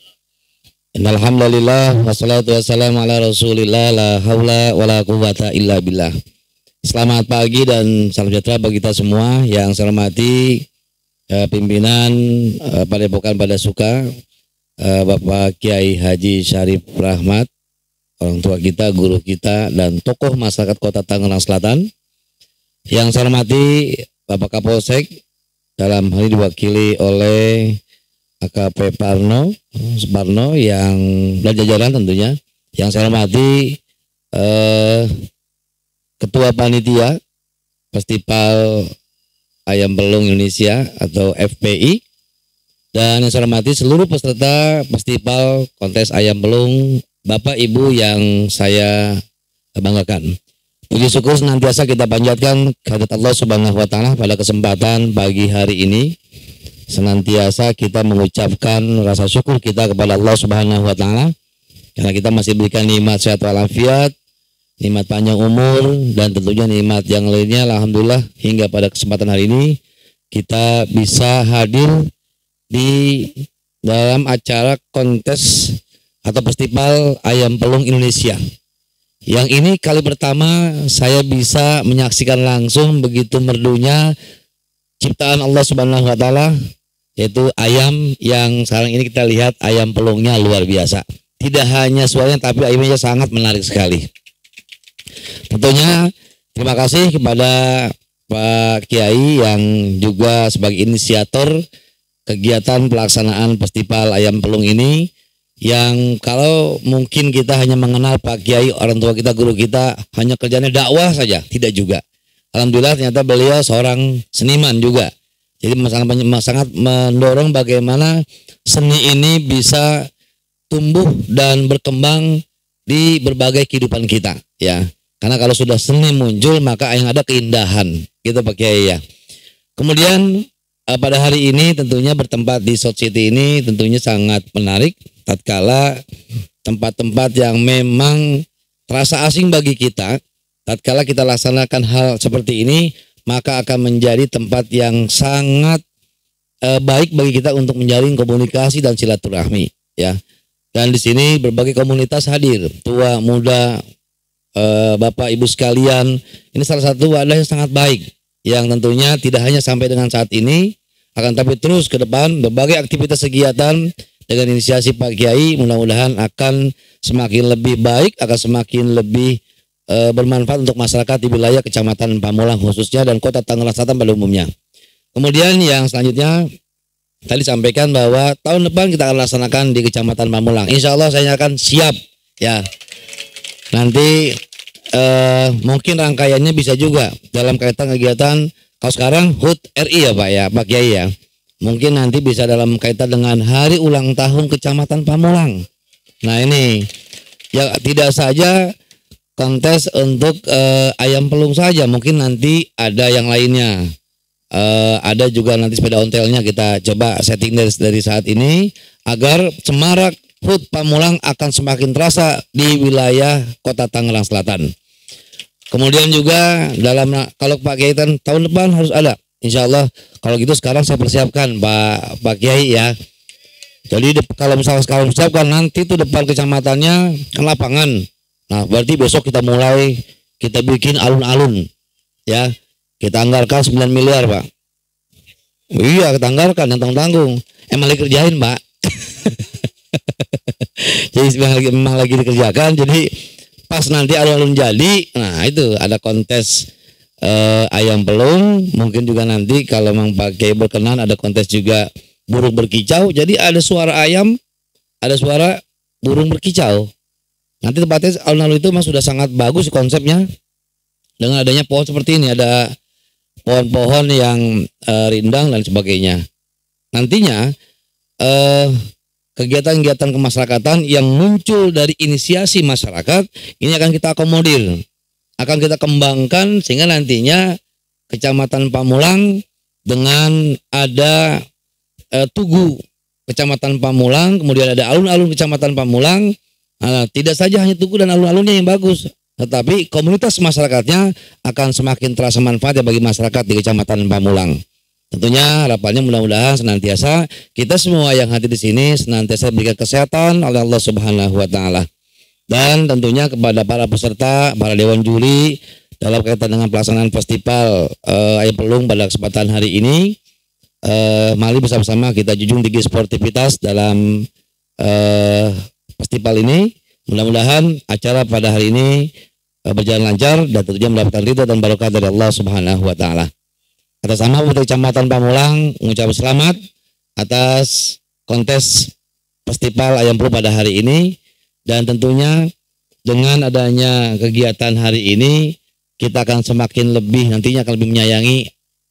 Alhamdulillah wassalatu wassalamu ala rasulillah, la haula wala quwata illa billah. Selamat pagi dan salam sejahtera bagi kita semua. Yang saya hormati eh, pimpinan eh, Padepokan Padasuka, eh, Bapak Kiai Haji Syarif Rahmat, orang tua kita, guru kita, dan tokoh masyarakat Kota Tangerang Selatan. Yang saya hormati Bapak Kapolsek, dalam hal ini diwakili oleh A K P Parno, Parno yang dan jajaran tentunya. Yang saya hormati eh, Ketua Panitia Festival Ayam Pelung Indonesia atau F P I, dan yang saya hormati seluruh peserta Festival Kontes Ayam Pelung, Bapak Ibu yang saya banggakan. Puji syukur senantiasa kita panjatkan kehadirat Allah Subhanahu wa taala pada kesempatan pagi hari ini. Senantiasa kita mengucapkan rasa syukur kita kepada Allah Subhanahu wa taala karena kita masih berikan nikmat sehat walafiat, nikmat panjang umur, dan tentunya nikmat yang lainnya. Alhamdulillah hingga pada kesempatan hari ini kita bisa hadir di dalam acara kontes atau Festival Ayam Pelung Indonesia. Yang ini kali pertama saya bisa menyaksikan langsung begitu merdunya ciptaan Allah Subhanahu wa taala, yaitu ayam yang sekarang ini kita lihat ayam pelungnya luar biasa. Tidak hanya suaranya tapi ayamnya sangat menarik sekali. Tentunya terima kasih kepada Pak Kiai yang juga sebagai inisiator kegiatan pelaksanaan Festival Ayam Pelung ini, yang kalau mungkin kita hanya mengenal Pak Kiai, orang tua kita, guru kita, hanya kerjanya dakwah saja, tidak juga. Alhamdulillah ternyata beliau seorang seniman juga. Jadi sangat, sangat mendorong bagaimana seni ini bisa tumbuh dan berkembang di berbagai kehidupan kita, ya. Karena kalau sudah seni muncul maka yang ada keindahan, gitu Pak Kiai ya. Kemudian eh, pada hari ini tentunya bertempat di South City ini tentunya sangat menarik, tatkala tempat-tempat yang memang terasa asing bagi kita, tatkala kita laksanakan hal seperti ini, maka akan menjadi tempat yang sangat eh, baik bagi kita untuk menjalin komunikasi dan silaturahmi, ya. Dan di sini berbagai komunitas hadir, tua, muda, eh, Bapak Ibu sekalian. Ini salah satu wadah yang sangat baik, yang tentunya tidak hanya sampai dengan saat ini, akan tapi terus ke depan berbagai aktivitas kegiatan dengan inisiasi Pak Kiai mudah-mudahan akan semakin lebih baik, akan semakin lebih bermanfaat untuk masyarakat di wilayah Kecamatan Pamulang khususnya dan Kota Tangerang Selatan pada umumnya. Kemudian yang selanjutnya tadi sampaikan bahwa tahun depan kita akan laksanakan di Kecamatan Pamulang. Insya Allah saya akan siap ya. Nanti eh, mungkin rangkaiannya bisa juga dalam kaitan kegiatan. Kalau sekarang H U T R I ya Pak ya, Pak Kiai ya. Mungkin nanti bisa dalam kaitan dengan hari ulang tahun Kecamatan Pamulang. Nah ini ya tidak saja kontes untuk eh, ayam pelung saja, mungkin nanti ada yang lainnya. Uh, ada juga nanti sepeda ontelnya kita coba setting dari, dari saat ini agar semarak H U T Pamulang akan semakin terasa di wilayah Kota Tangerang Selatan. Kemudian juga dalam kalau Pak Kiai tahun depan harus ada, insya Allah. Kalau gitu sekarang saya persiapkan Pak Pak Kiai ya. Jadi kalau misalnya sekarang persiapkan nanti itu depan kecamatannya kan lapangan. Nah berarti besok kita mulai kita bikin alun-alun ya. Kita anggarkan sembilan miliar Pak. Iya kita anggarkan yang tanggung-tanggung. Emang lagi kerjain Pak. Jadi memang lagi, memang lagi dikerjakan. Jadi pas nanti alun-alun jadi, nah itu ada kontes eh, ayam pelung. Mungkin juga nanti kalau memang Pak Kiai berkenan ada kontes juga burung berkicau. Jadi ada suara ayam, ada suara burung berkicau. Nanti tempatnya alun-alun itu memang sudah sangat bagus konsepnya. Dengan adanya pohon seperti ini, ada pohon-pohon yang uh, rindang dan sebagainya. Nantinya uh, kegiatan-kegiatan kemasyarakatan yang muncul dari inisiasi masyarakat ini akan kita akomodir, akan kita kembangkan sehingga nantinya Kecamatan Pamulang dengan ada uh, Tugu Kecamatan Pamulang, kemudian ada alun-alun Kecamatan Pamulang. Nah, tidak saja hanya Tugu dan alun-alunnya yang bagus, tetapi komunitas masyarakatnya akan semakin terasa manfaatnya bagi masyarakat di Kecamatan Pamulang. Tentunya harapannya mudah-mudahan senantiasa kita semua yang hadir di sini senantiasa diberikan kesehatan oleh Allah Subhanahu wa taala. Dan tentunya kepada para peserta, para dewan juri dalam kaitan dengan pelaksanaan festival eh, ayam pelung pada kesempatan hari ini, eh, mari bersama-sama kita junjung tinggi sportivitas dalam eh, festival ini. Mudah-mudahan acara pada hari ini berjalan lancar dan tentunya mendapatkan ridho dan barokah dari Allah Subhanahu wa taala. Atas nama Pemerintah Kecamatan Pamulang mengucapkan selamat atas kontes festival ayam pelung pada hari ini, dan tentunya dengan adanya kegiatan hari ini kita akan semakin lebih nantinya akan lebih menyayangi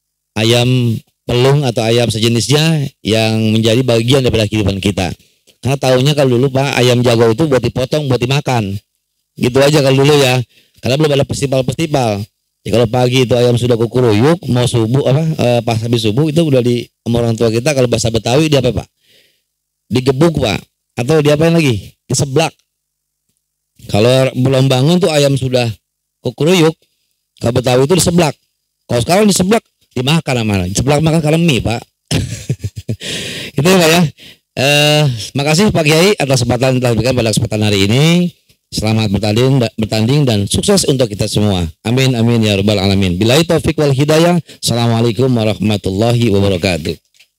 ayam pelung atau ayam sejenisnya yang menjadi bagian daripada kehidupan kita. Karena tahunya kalau dulu Pak ayam jago itu buat dipotong, buat dimakan. Gitu aja kalau dulu ya. Karena belum ada festival-festival. Ya, kalau pagi itu ayam sudah kukuruyuk, mau subuh apa e, pas habis subuh itu udah di sama orang tua kita kalau bahasa Betawi dia apa Pak? Digebuk Pak, atau diapain lagi? Diseblak. Kalau belum bangun tuh ayam sudah kukuruyuk, kalau Betawi itu diseblak. Kalau sekarang diseblak dimakan namanya. Diseblak makan karena mie Pak. Itu ya Pak ya. Eh, makasih Pak Kiai atas kesempatan yang telah diberikan pada kesempatan hari ini. Selamat bertanding, bertanding dan sukses untuk kita semua. Amin amin ya rabbal alamin. Billahi taufik wal hidayah. Assalamualaikum warahmatullahi wabarakatuh.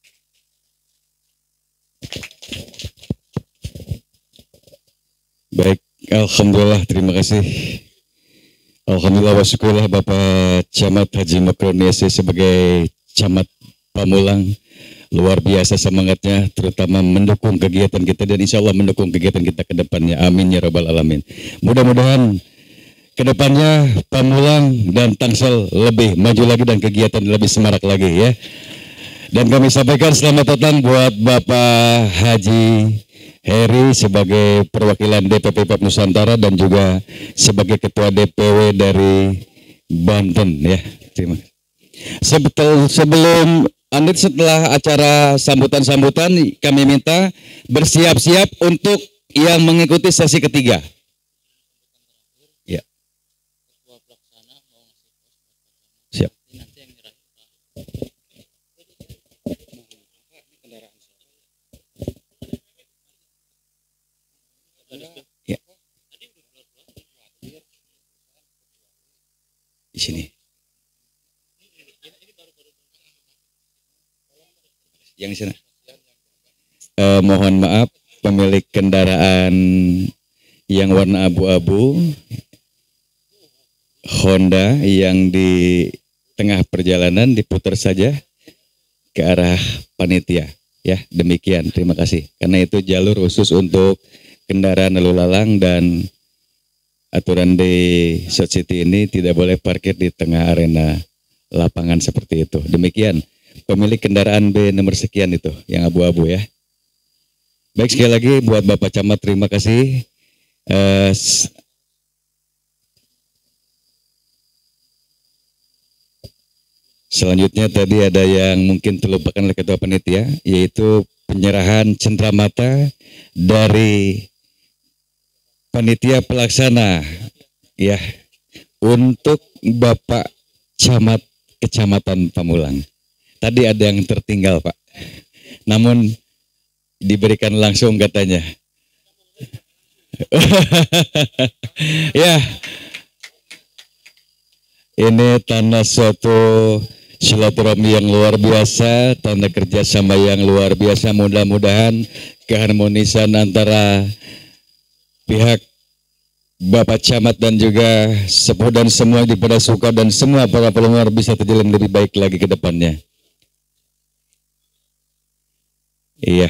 Baik, alhamdulillah, terima kasih. Alhamdulillah wa syukurlah Bapak Camat Haji Makronese sebagai Camat Pamulang. Luar biasa semangatnya, terutama mendukung kegiatan kita dan insya Allah mendukung kegiatan kita ke depannya. Amin ya rabbal alamin. Mudah-mudahan ke depannya Pamulang dan Tangsel lebih maju lagi dan kegiatan lebih semarak lagi ya. Dan kami sampaikan selamat datang buat Bapak Haji Heri sebagai perwakilan D P P P A P Nusantara dan juga sebagai Ketua D P W dari Banten ya. Terima kasih. Sebetul, sebelum Anit setelah acara sambutan-sambutan kami minta bersiap-siap untuk yang mengikuti sesi ketiga. Ya. Siap. Ya. Di sini. Yang di sana. Eh, mohon maaf, pemilik kendaraan yang warna abu-abu Honda yang di tengah perjalanan diputar saja ke arah panitia. Ya, demikian. Terima kasih. Karena itu jalur khusus untuk kendaraan lalu lalang dan aturan di South City ini tidak boleh parkir di tengah arena lapangan seperti itu. Demikian. Pemilik kendaraan B nomor sekian itu yang abu-abu ya. Baik, sekali lagi buat Bapak Camat terima kasih. Uh, Selanjutnya tadi ada yang mungkin terlupakan oleh Ketua Panitia, yaitu penyerahan cenderamata dari Panitia Pelaksana ya untuk Bapak Camat Kecamatan Pamulang. Tadi ada yang tertinggal Pak, namun diberikan langsung katanya. Ya, ini tanda suatu silaturahmi yang luar biasa, tanda kerjasama yang luar biasa. Mudah-mudahan keharmonisan antara pihak Bapak Camat dan juga sepuh dan semua di pada suka dan semua para pelanggar bisa terjalin lebih baik lagi ke depannya. Iya.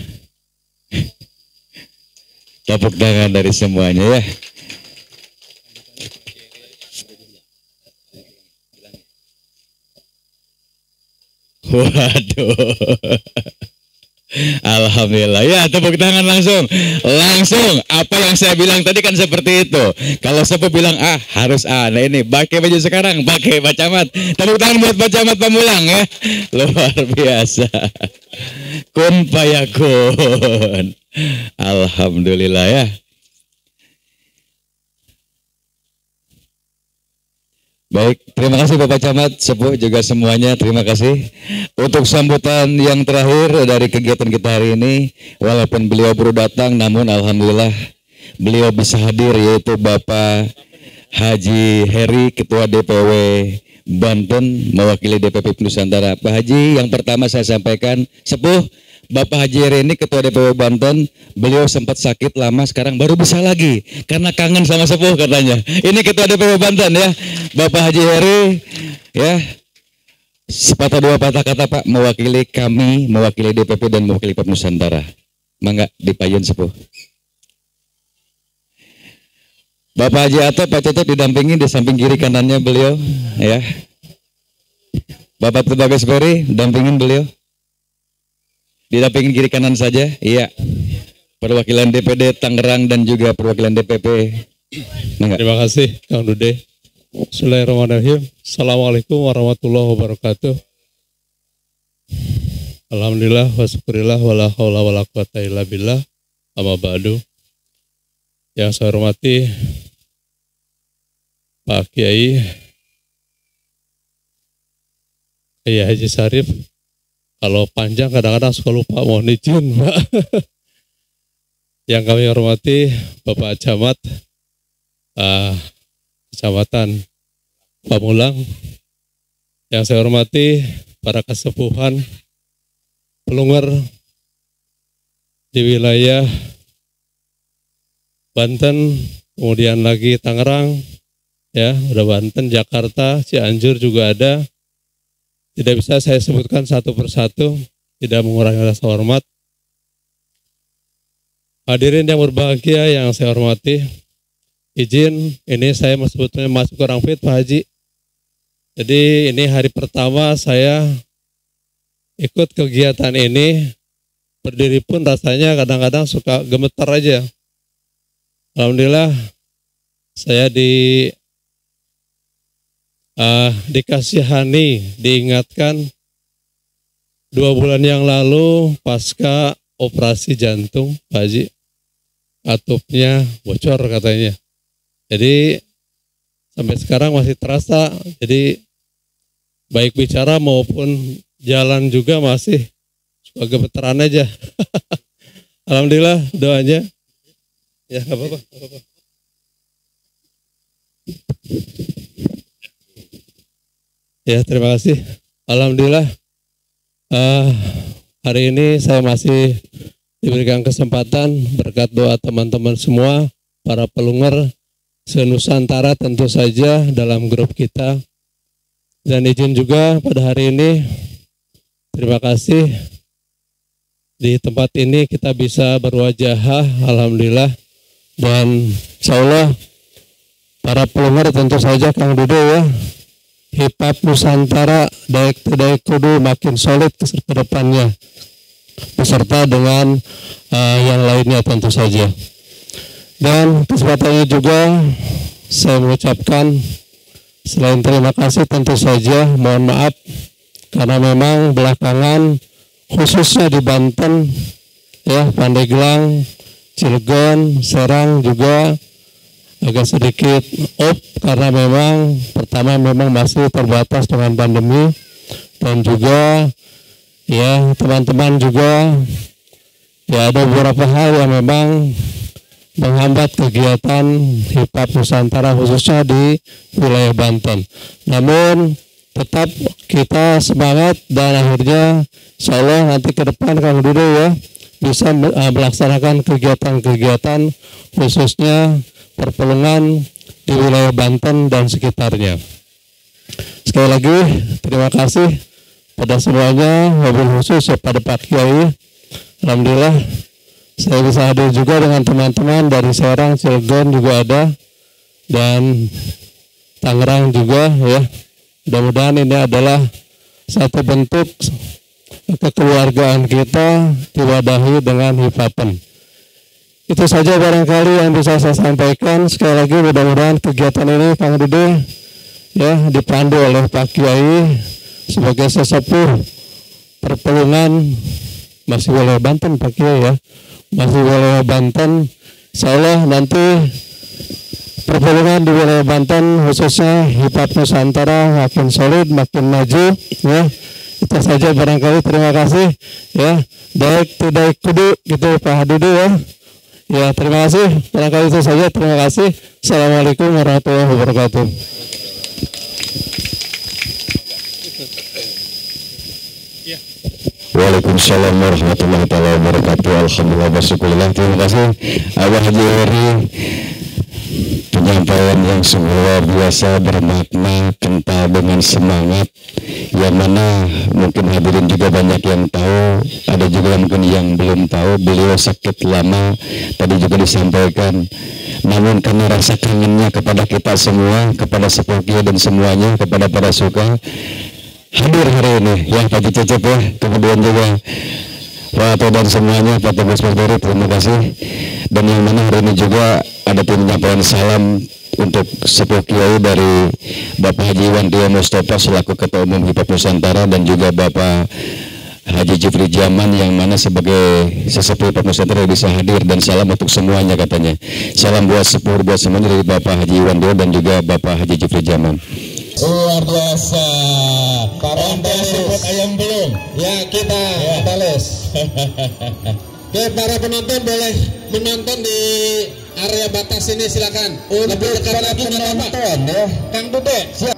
Tepuk tangan dari semuanya ya. Waduh. Alhamdulillah ya, tepuk tangan langsung. Langsung apa yang saya bilang tadi kan seperti itu. Kalau sepuh bilang ah harus A, nah ini pakai baju sekarang, pakai Pak Camat. Tepuk tangan buat Pak Camat Pamulang ya. Luar biasa. Kun payakun. Alhamdulillah ya. Baik, terima kasih Bapak Camat, Sepuh juga semuanya, terima kasih. Untuk sambutan yang terakhir dari kegiatan kita hari ini, walaupun beliau baru datang, namun Alhamdulillah beliau bisa hadir, yaitu Bapak Haji Heri, Ketua D P W Banten, mewakili D P P Nusantara. Pak Haji, yang pertama saya sampaikan, Sepuh, Bapak Haji Heri ini Ketua D P W Banten, beliau sempat sakit lama, sekarang baru bisa lagi karena kangen sama Sepuh katanya. Ini Ketua D P W Banten ya, Bapak Haji Heri ya. Sepatah dua patah kata Pak, mewakili kami, mewakili D P P dan mewakili P P Nusantara. Mangga dipayun Sepuh. Bapak Haji Ato, Pak Cecep didampingi di samping kiri kanannya beliau ya. Bapak Tubagas Ferry dampingin beliau. Didampingin kiri kanan saja, iya. Perwakilan D P D Tangerang dan juga perwakilan D P P. Nggak. Terima kasih Kang Dude. Bismillahirrahmanirrahim. Assalamualaikum warahmatullahi wabarakatuh. Alhamdulillah wa syukurillah wa la haula wa la quwata illa billah. Amma ba'du. Yang saya hormati Pak Kiai Kiai Haji Sarif. Kalau panjang kadang-kadang suka lupa, mohon izin Pak. Yang kami hormati Bapak Camat uh, Kecamatan Pamulang. Yang saya hormati para kesepuhan pelunggar di wilayah Banten, kemudian lagi Tangerang, ya udah Banten, Jakarta, Cianjur juga ada. Tidak bisa saya sebutkan satu persatu, tidak mengurangi rasa hormat. Hadirin yang berbahagia yang saya hormati, izin ini saya sebetulnya masuk kurang fit Pak Haji. Jadi ini hari pertama saya ikut kegiatan ini, berdiri pun rasanya kadang-kadang suka gemetar aja. Alhamdulillah saya di Uh, dikasihani, diingatkan dua bulan yang lalu pasca operasi jantung Pak Haji, atupnya bocor katanya. Jadi sampai sekarang masih terasa, jadi baik bicara maupun jalan juga masih suka gemetaran aja. Alhamdulillah doanya. Ya nggak apa-apa. Nggak apa-apa. Ya terima kasih. Alhamdulillah uh, hari ini saya masih diberikan kesempatan berkat doa teman-teman semua, para pelunggar se-Nusantara tentu saja dalam grup kita. Dan izin juga pada hari ini terima kasih di tempat ini kita bisa berwajah, alhamdulillah. Dan insya Allah para pelenggar tentu saja Kang Dudo ya, hip hop Nusantara Dayak Dayak Kudu makin solid ke depannya, beserta dengan uh, yang lainnya tentu saja. Dan kesempatannya juga saya mengucapkan selain terima kasih tentu saja mohon maaf karena memang belakangan khususnya di Banten ya, Pandeglang, Cilegon, Serang juga agak sedikit up karena memang pertama memang masih terbatas dengan pandemi, dan juga ya teman-teman juga ya ada beberapa hal yang memang menghambat kegiatan hip hop Nusantara khususnya di wilayah Banten. Namun tetap kita semangat dan akhirnya insya Allah nanti ke depan Kang Dudo ya bisa melaksanakan kegiatan-kegiatan khususnya perpelungan di wilayah Banten dan sekitarnya. Sekali lagi terima kasih pada semuanya, wabil khusus ya pada Pak Kiai. Alhamdulillah saya bisa hadir juga dengan teman-teman dari Serang, Cilegon juga ada, dan Tangerang juga ya. Mudah-mudahan ini adalah satu bentuk kekeluargaan kita diwadahi dengan hip-hopan. Itu saja barangkali yang bisa saya sampaikan. Sekali lagi mudah-mudahan kegiatan ini Kang Dudo ya dipandu oleh Pak Kiai sebagai sesepuh perpelungan masih wilayah Banten Pak Kiai ya. Masih wilayah Banten, insya Allah nanti perpelungan di wilayah Banten khususnya hip hop Nusantara makin solid, makin maju ya. Itu saja barangkali, terima kasih ya. Dayak Dayak Kudu gitu Pak Dudo ya. Ya terima kasih, barangkali itu saja, terima kasih. Assalamualaikum warahmatullahi wabarakatuh. Waalaikumsalam warahmatullahi wabarakatuh. Alhamdulillah wasyukurillah. Terima kasih Abah Haji Heri, penyampaian yang sungguh luar biasa, bermakna, kental dengan semangat, yang mana mungkin hadirin juga banyak yang tahu, ada juga mungkin yang belum tahu. Beliau sakit lama tadi juga disampaikan, namun karena rasa kangennya kepada kita semua, kepada sepuh dan semuanya, kepada para suka, hadir hari ini ya Pak Cecep ya, kemudian juga Pak Ato dan semuanya, Pak Teguh Smadori, terima kasih. Dan yang mana hari ini juga ada penyampaian salam untuk sepuh kiai dari Bapak Haji Wandio Mustafa selaku Ketua Umum Hip Hop Nusantara, dan juga Bapak Haji Jufri Jaman yang mana sebagai sesepuh Hip Hop Nusantara bisa hadir, dan salam untuk semuanya katanya. Salam buat sepuh buat semuanya dari Bapak Haji Wandio dan juga Bapak Haji Jufri Jaman. Luar biasa. Para sebut ayam belum? Ya kita ya. Bales. Oke, para penonton boleh menonton di area batas ini, silakan. Lebih dekat lagi penonton ya. Kang Dude. Siap.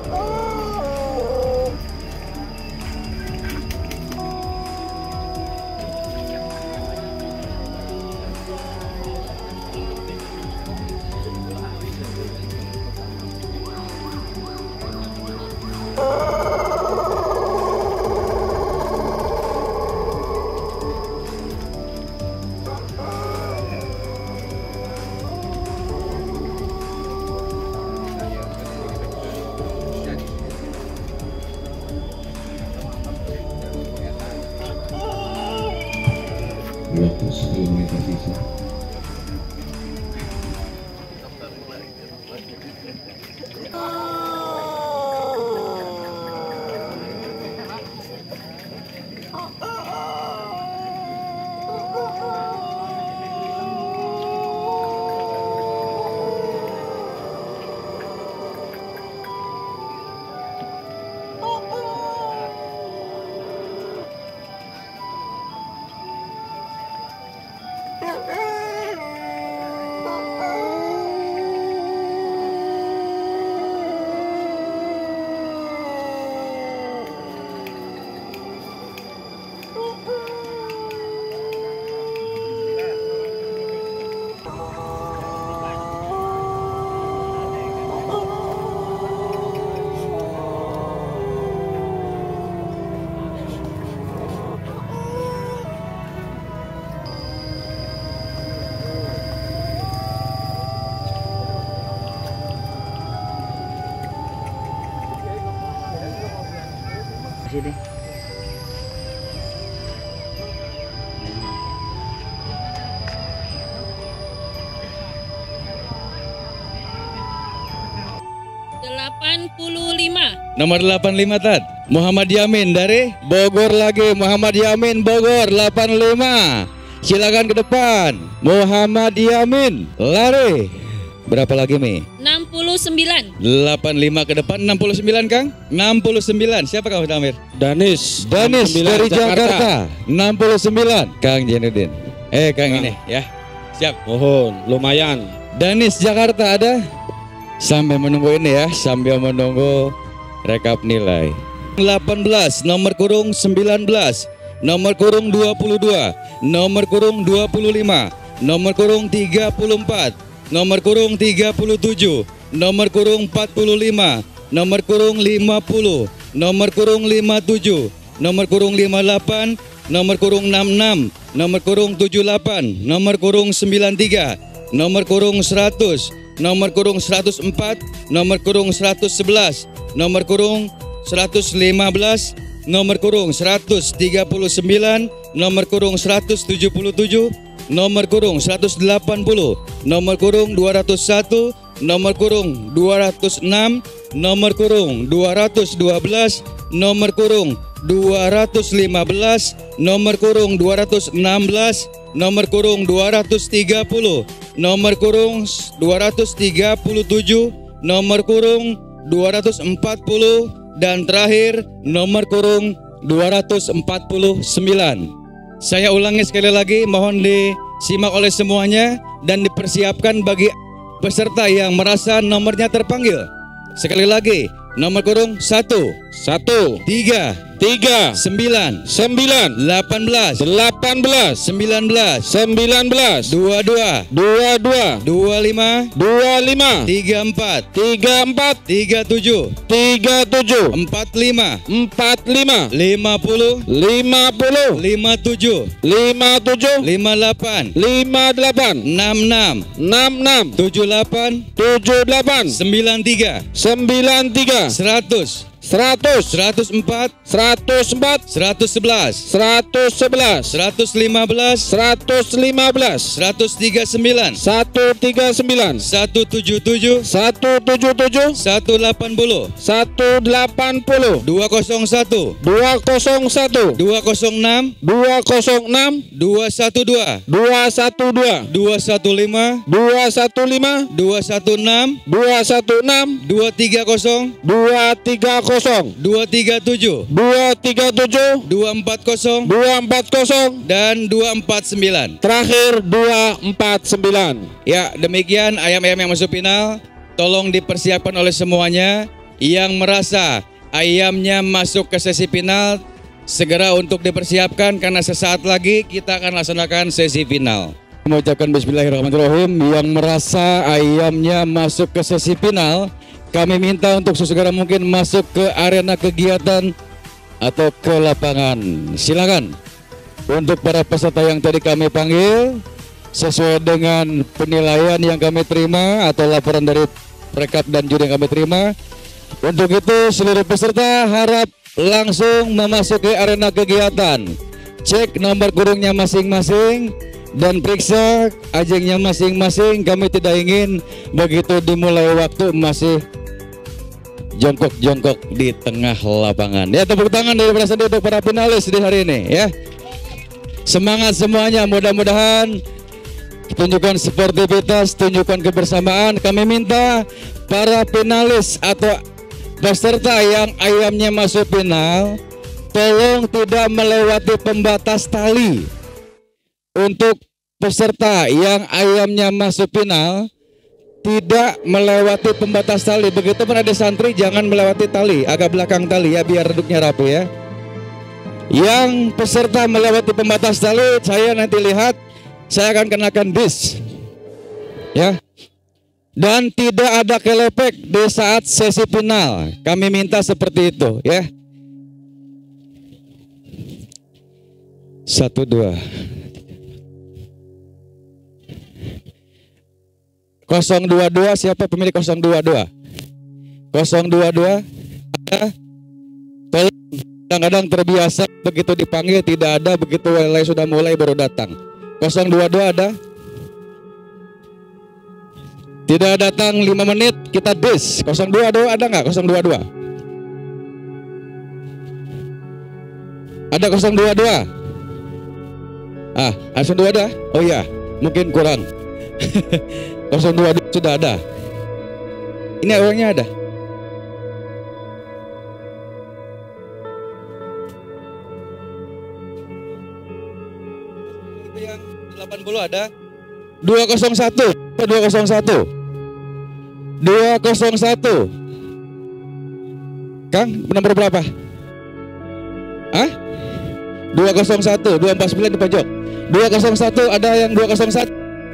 Waktu sepuluh menit tersisa. Sini. delapan puluh lima. Nomor delapan puluh lima Tad. Muhammad Yamin dari Bogor lagi. Muhammad Yamin Bogor delapan puluh lima. Silakan ke depan. Muhammad Yamin lari. Berapa lagi Mi? enam puluh sembilan. delapan puluh lima ke depan, enam puluh sembilan Kang? enam puluh sembilan. Siapa Kang Amir? Danis. Danis dari Jakarta. Jakarta. enam puluh sembilan. Kang Jenudin. Eh Kang Kang. ini ya. Siap. Mohon, lumayan. Danis Jakarta ada. Sambil menunggu ini ya, sambil menunggu rekap nilai. delapan belas, nomor kurung sembilan belas, nomor kurung dua puluh dua, nomor kurung dua puluh lima, nomor kurung tiga puluh empat, nomor kurung tiga puluh tujuh, nomor kurung empat puluh lima, nomor kurung lima puluh, nomor kurung lima puluh tujuh, nomor kurung lima puluh delapan, nomor kurung enam puluh enam, nomor kurung tujuh puluh delapan, nomor kurung sembilan puluh tiga, nomor kurung seratus, nomor kurung seratus empat, nomor kurung seratus sebelas, nomor kurung seratus lima belas, nomor kurung seratus tiga puluh sembilan, nomor kurung seratus tujuh puluh tujuh, nomor kurung seratus delapan puluh, nomor kurung dua ratus satu, nomor kurung dua ratus enam, nomor kurung dua ratus dua belas, nomor kurung dua ratus lima belas, nomor kurung dua ratus enam belas, nomor kurung dua ratus tiga puluh, nomor kurung dua ratus tiga puluh tujuh, nomor kurung dua ratus empat puluh, dan terakhir nomor kurung dua ratus empat puluh sembilan. Saya ulangi sekali lagi, mohon disimak oleh semuanya dan dipersiapkan bagi peserta yang merasa nomornya terpanggil. Sekali lagi, nomor kurung satu, Satu, tiga, tiga, sembilan, sembilan, delapan belas, delapan belas, sembilan belas, sembilan belas, dua dua, dua dua, dua lima, dua lima, tiga empat, tiga empat, tiga tujuh, tiga tujuh, empat lima, empat lima, lima puluh, lima puluh, lima tujuh, lima tujuh, lima delapan, lima delapan, enam enam, enam enam, tujuh delapan, tujuh delapan, sembilan tiga, sembilan tiga, seratus, seratus, seratus empat, seratus empat, seratus sebelas, seratus sebelas, seratus lima belas, seratus lima belas, seratus tiga sembilan, satu tiga sembilan, satu tujuh tujuh, satu tujuh tujuh, satu delapan puluh, satu delapan puluh, dua nol satu, dua nol satu, dua nol enam, dua nol enam, dua satu dua, dua satu dua, dua satu lima, dua satu lima, dua satu enam, dua satu enam, dua tiga nol, dua tiga nol, dua tiga tujuh, dua tiga tujuh, dua empat nol, dua empat nol, dan dua empat sembilan. terakhir dua empat sembilan. Ya, demikian ayam-ayam yang masuk final. Tolong dipersiapkan oleh semuanya. yang merasa ayamnya masuk ke sesi final segera untuk dipersiapkan karena sesaat lagi kita akan laksanakan sesi final. Mengucapkan bismillahirrahmanirrahim. Yang merasa ayamnya masuk ke sesi final, kami minta untuk sesegera mungkin masuk ke arena kegiatan atau ke lapangan. Silakan. Untuk para peserta yang tadi kami panggil, sesuai dengan penilaian yang kami terima atau laporan dari rekap dan juri yang kami terima, untuk itu seluruh peserta harap langsung memasuki arena kegiatan. Cek nomor gurungnya masing-masing dan periksa ajengnya masing-masing. Kami tidak ingin begitu dimulai waktu masih jongkok-jongkok di tengah lapangan. Ya, tepuk tangan dari presiden untuk para finalis di hari ini ya. Semangat semuanya, mudah-mudahan tunjukkan sportivitas, tunjukkan kebersamaan. Kami minta para finalis atau peserta yang ayamnya masuk final, tolong tidak melewati pembatas tali. Untuk peserta yang ayamnya masuk final, tidak melewati pembatas tali. Begitu pun ada santri, jangan melewati tali, agak belakang tali ya, biar duduknya rapi ya. Yang peserta melewati pembatas tali, saya nanti lihat, saya akan kenakan bis ya. Dan tidak ada kelepek di saat sesi final. Kami minta seperti itu ya. Satu dua. Kosong dua dua, siapa pemilik kosong dua dua? Kosong dua dua ada. Tolong, kadang-kadang terbiasa begitu dipanggil tidak ada, begitu mulai sudah mulai baru datang. Kosong dua dua ada? Tidak datang lima menit kita dis. Kosong dua dua ada nggak? Kosong dua dua. Ada kosong dua dua. Ah, kosong dua dua. Oh iya, mungkin kurang. Kosong dua dua sudah ada. Ini orangnya ada. Itu yang delapan puluh ada. dua nol satu. dua nol satu. dua nol satu. Kang, nomor berapa? Hah? dua nol satu, dua empat sembilan di pojok. dua nol satu ada yang dua nol satu.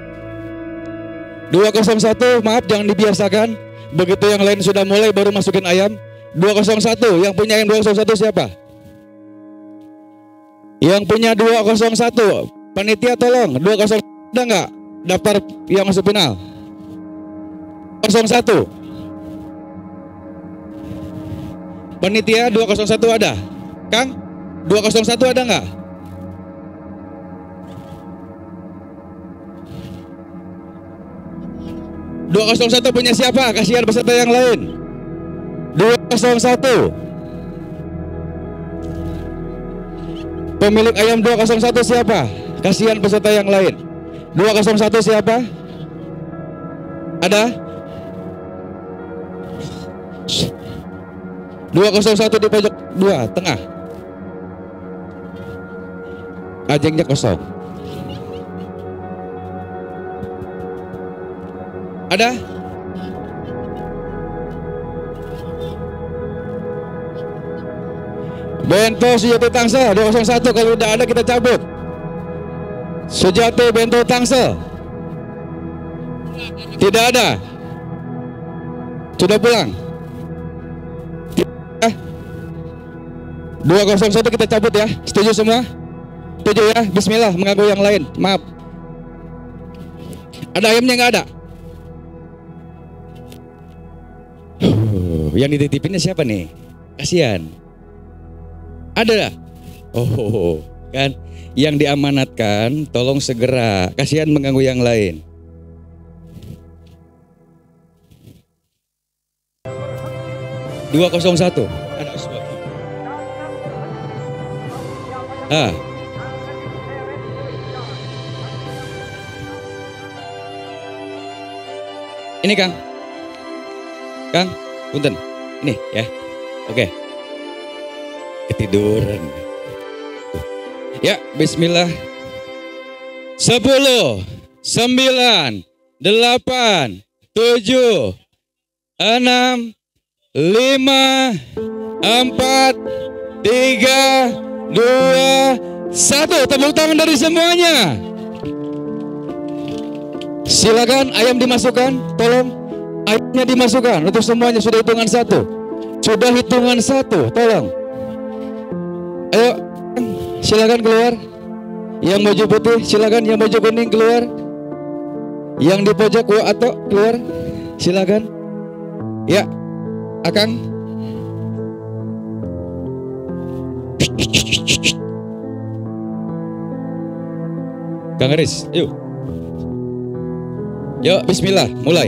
dua nol satu, maaf jangan dibiasakan. Begitu yang lain sudah mulai baru masukin ayam. dua nol satu, yang punya yang dua nol satu siapa? Yang punya dua nol satu, panitia tolong. dua nol satu ada nggak daftar yang masuk final? nol satu. Panitia dua nol satu ada? Kang, dua nol satu ada nggak? dua nol satu punya siapa? Kasihan peserta yang lain. dua nol satu. Pemilik ayam dua nol satu siapa? Kasihan peserta yang lain. dua nol satu siapa? Ada? dua nol satu di pojok dua tengah. Ajengnya kosong. Ada? Bento Sujati Tangsel dua nol satu, kalau udah ada kita cabut. Sujati Bento Tangsel. Tidak ada. Sudah pulang. Tidak. dua nol satu kita cabut ya. Setuju semua? Setuju ya? Bismillah, mengganggu yang lain. Maaf. Ada ayamnya nggak ada? Uh, yang dititipinnya siapa nih? Kasihan. Ada? Oh, kan? Yang diamanatkan, tolong segera. Kasihan mengganggu yang lain. dua nol satu. Ada sebab. Ah. Ini Kang. Kang, punten. Ini ya. Oke. Ketiduran. Ya, bismillah. Sepuluh, sembilan, delapan, tujuh, enam, lima, empat, tiga, dua, satu. Tepuk tangan dari semuanya. Silakan ayam dimasukkan, tolong ayamnya dimasukkan untuk semuanya. Sudah hitungan satu, sudah hitungan satu, tolong. Ayo, silakan keluar. Yang baju putih silakan, yang baju kuning keluar. Yang di pojok wa atau keluar, silakan. Ya, Akang. Kang Aris, yuk. Yuk, bismillah, mulai.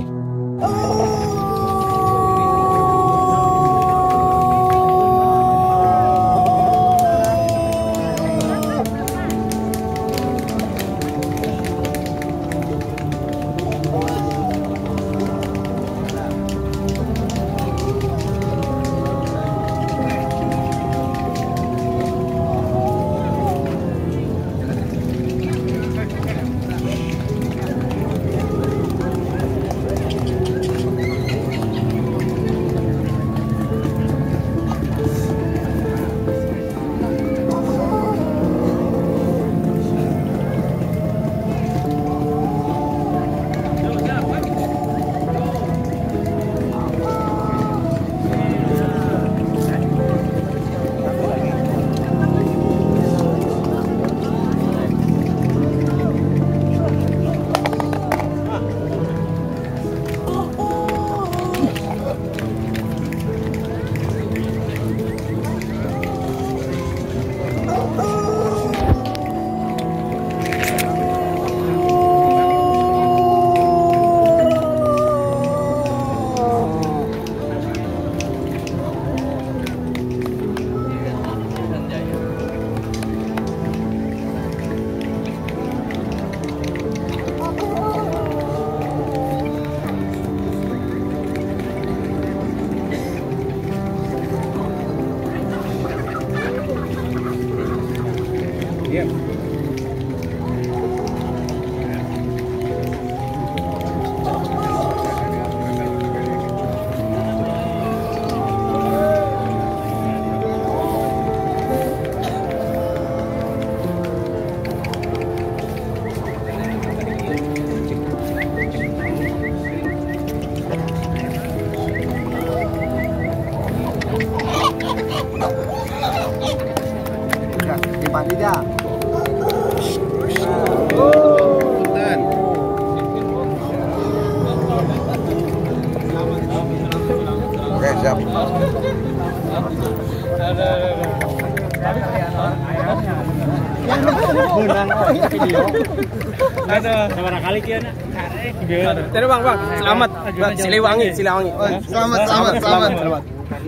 Terus bang, bang, selamat, bang, Siliwangi, Siliwangi. Selamat, selamat, selamat, selamat.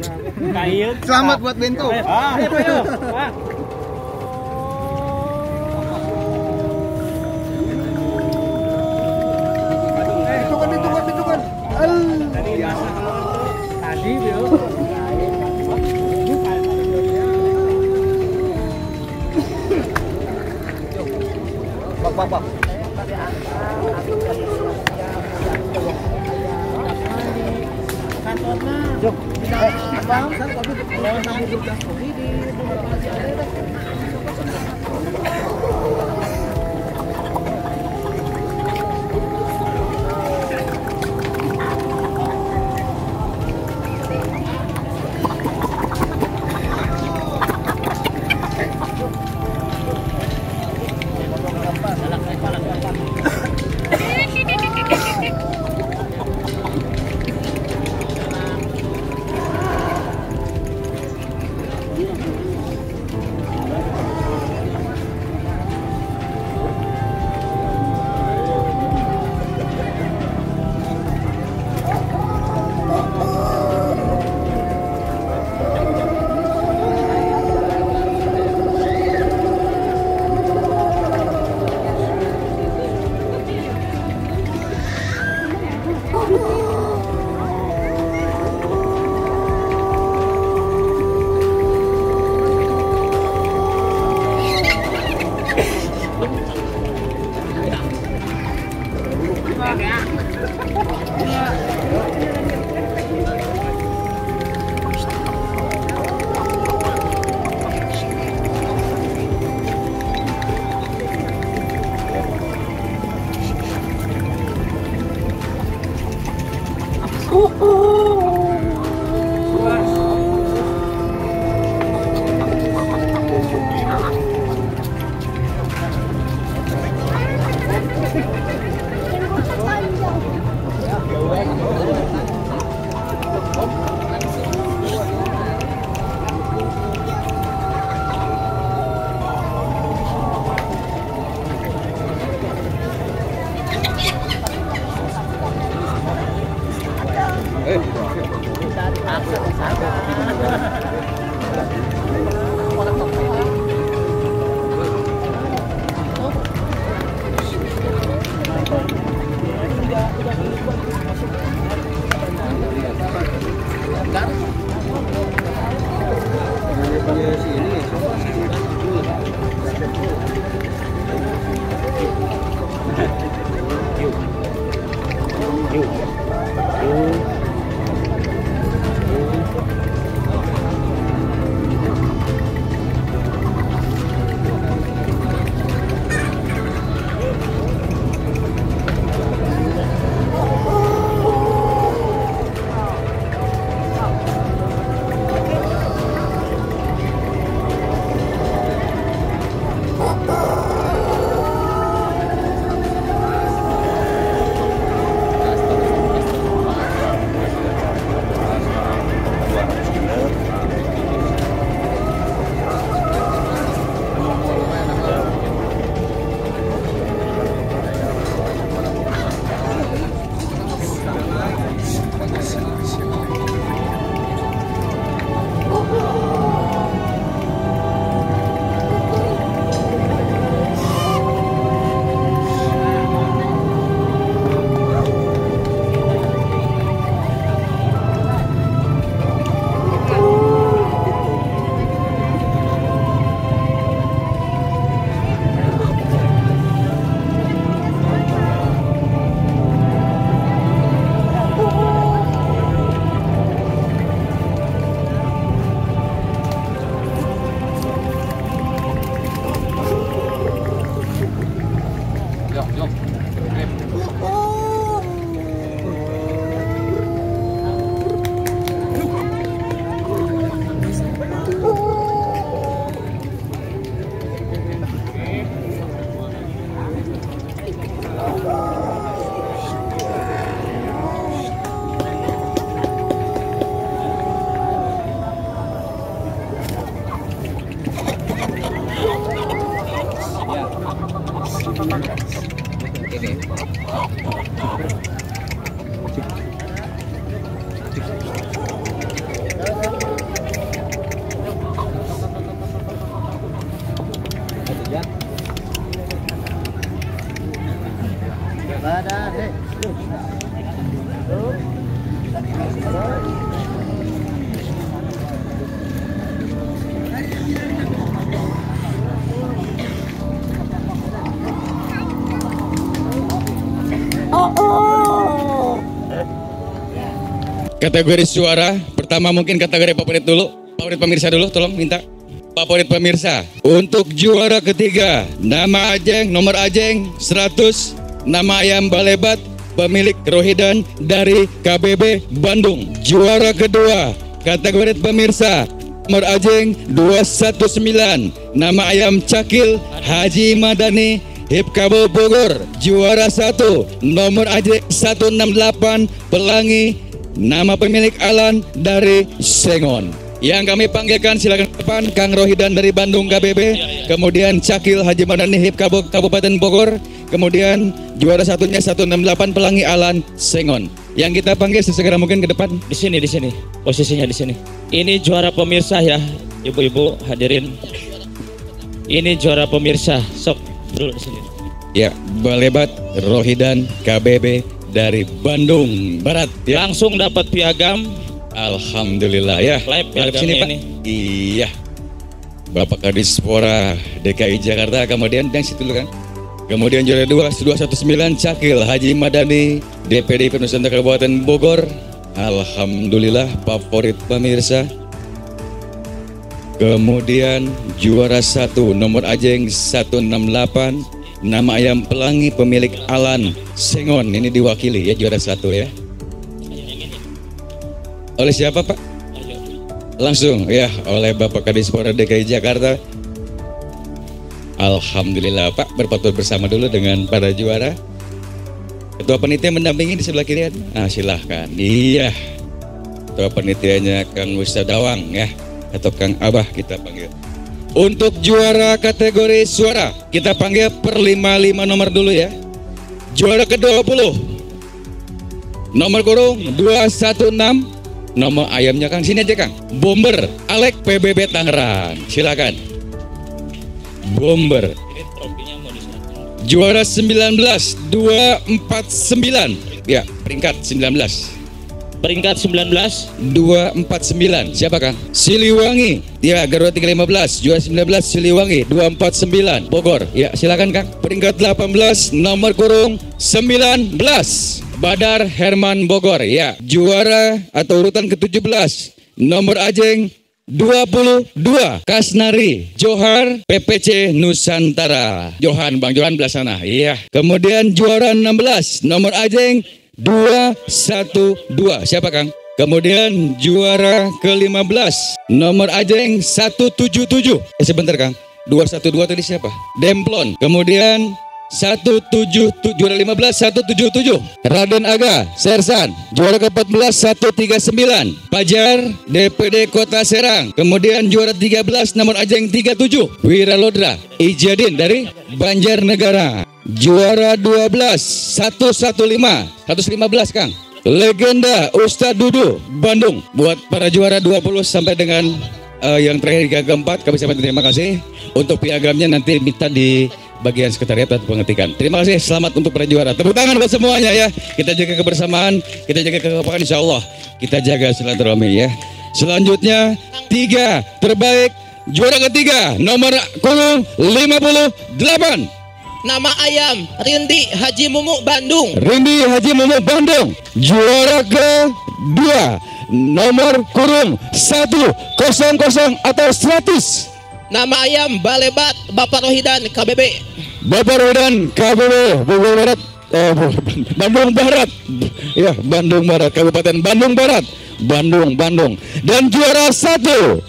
Selamat buat Bento. Ah, ayo, ayo. Bentukan, bentukan, bentukan. Tadi, bro. Bang, bang, bang. Jok, Bang, Kategori suara pertama mungkin kategori favorit dulu, favorit pemirsa dulu, tolong minta favorit pemirsa. Untuk juara ketiga, nama Ajeng, nomor Ajeng seratus, nama ayam Balebat, pemilik Rohidan dari K B B Bandung. Juara kedua, kategori pemirsa, nomor Ajeng dua satu sembilan, nama ayam Cakil Haji Madani, Hipkabo Bogor. Juara satu, nomor Ajeng satu enam delapan, Pelangi, nama pemilik Alan dari Sengon. Yang kami panggilkan silakan ke depan, Kang Rohidan dari Bandung K B B, kemudian Cakil Haji Madani Hipkabo Kabupaten Bogor, kemudian juara satunya satu enam delapan Pelangi Alan Sengon. Yang kita panggil sesegera mungkin ke depan. Di sini, di sini. Posisinya di sini. Ini juara pemirsa ya, ibu-ibu hadirin. Ini juara pemirsa. Sok dulu di sini. Ya, Balebat Rohidan K B B dari Bandung Barat ya. Langsung dapat piagam. Alhamdulillah ya. Live Live sini Pak. ini. Iya. Bapak Kadispora D K I Jakarta, kemudian yang situ dulu kan. Kemudian juara dua dua satu sembilan Cakil Haji Madani D P D Nusantara Kabupaten Bogor. Alhamdulillah favorit pemirsa. Kemudian juara satu nomor Ajeng satu enam delapan, nama ayam Pelangi pemilik Alan Sengon. Ini diwakili ya juara satu ya. Oleh siapa Pak? Langsung ya oleh Bapak Kadispora D K I Jakarta. Alhamdulillah Pak, berfoto bersama dulu dengan para juara. Ketua panitia mendampingi di sebelah kiri. Nah silahkan. Iya. Ketua panitianya Kang Ustadz Dawang ya, atau Kang Abah kita panggil. Untuk juara kategori suara kita panggil per lima lima nomor dulu ya. Juara ke dua puluh nomor kurung dua satu enam, Nomor ayamnya Kang, sini aja Kang. Bomber Alek P B B Tangerang. Silakan. Bomber. Juara sembilan belas dua empat sembilan. Ya, peringkat sembilan belas. Peringkat sembilan belas dua empat sembilan. Siapa Kang? Siliwangi. Ya, Garuda tiga lima belas. Juara sembilan belas Siliwangi dua empat sembilan Bogor. Ya, silakan Kang. Peringkat delapan belas nomor kurung sembilan belas Badar Herman Bogor. Ya, juara atau urutan ke tujuh belas nomor ajeng dua puluh dua Kasnari Johar P P C Nusantara. Johan, Bang Johan belah sana. Iya. Kemudian juara enam belas nomor ajeng dua satu dua. Siapa Kang? Kemudian juara ke lima belas nomor ajeng satu tujuh tujuh. Eh sebentar Kang. dua satu dua tadi siapa? Demplon. Kemudian satu tujuh tujuh, juara lima belas satu tujuh tujuh Raden Aga Sersan. Juara ke empat belas satu tiga sembilan Pajar D P D Kota Serang. Kemudian juara tiga belas nomor ajeng tiga tujuh Wira Lodra Ijadin dari Banjarnegara. Juara dua belas satu satu lima seratus lima belas Kang. Legenda Ustadz Dudu Bandung. Buat para juara dua puluh sampai dengan uh, yang terakhir hingga keempat, kami sampaikan terima kasih. Untuk piagamnya nanti minta di bagian sekretariat atau pengetikan. Terima kasih, selamat untuk para juara. Tepuk tangan buat semuanya ya. Kita jaga kebersamaan, kita jaga kekompakan, insya Allah. Kita jaga silaturahmi ya. Selanjutnya tiga terbaik juara ketiga nomor kurung lima puluh delapan. Nama ayam Rindi Haji Mumu Bandung. Rindi Haji Mumu Bandung. Juara kedua nomor kurung satu kosong kosong atau seratus. Nama ayam Balebat Bapak Rohidan K B B. Bapak Rohidan K B B Bogor Barat. Eh, Bandung Barat. Ya, Bandung Barat, Kabupaten Bandung Barat. Bandung, Bandung. Dan juara satu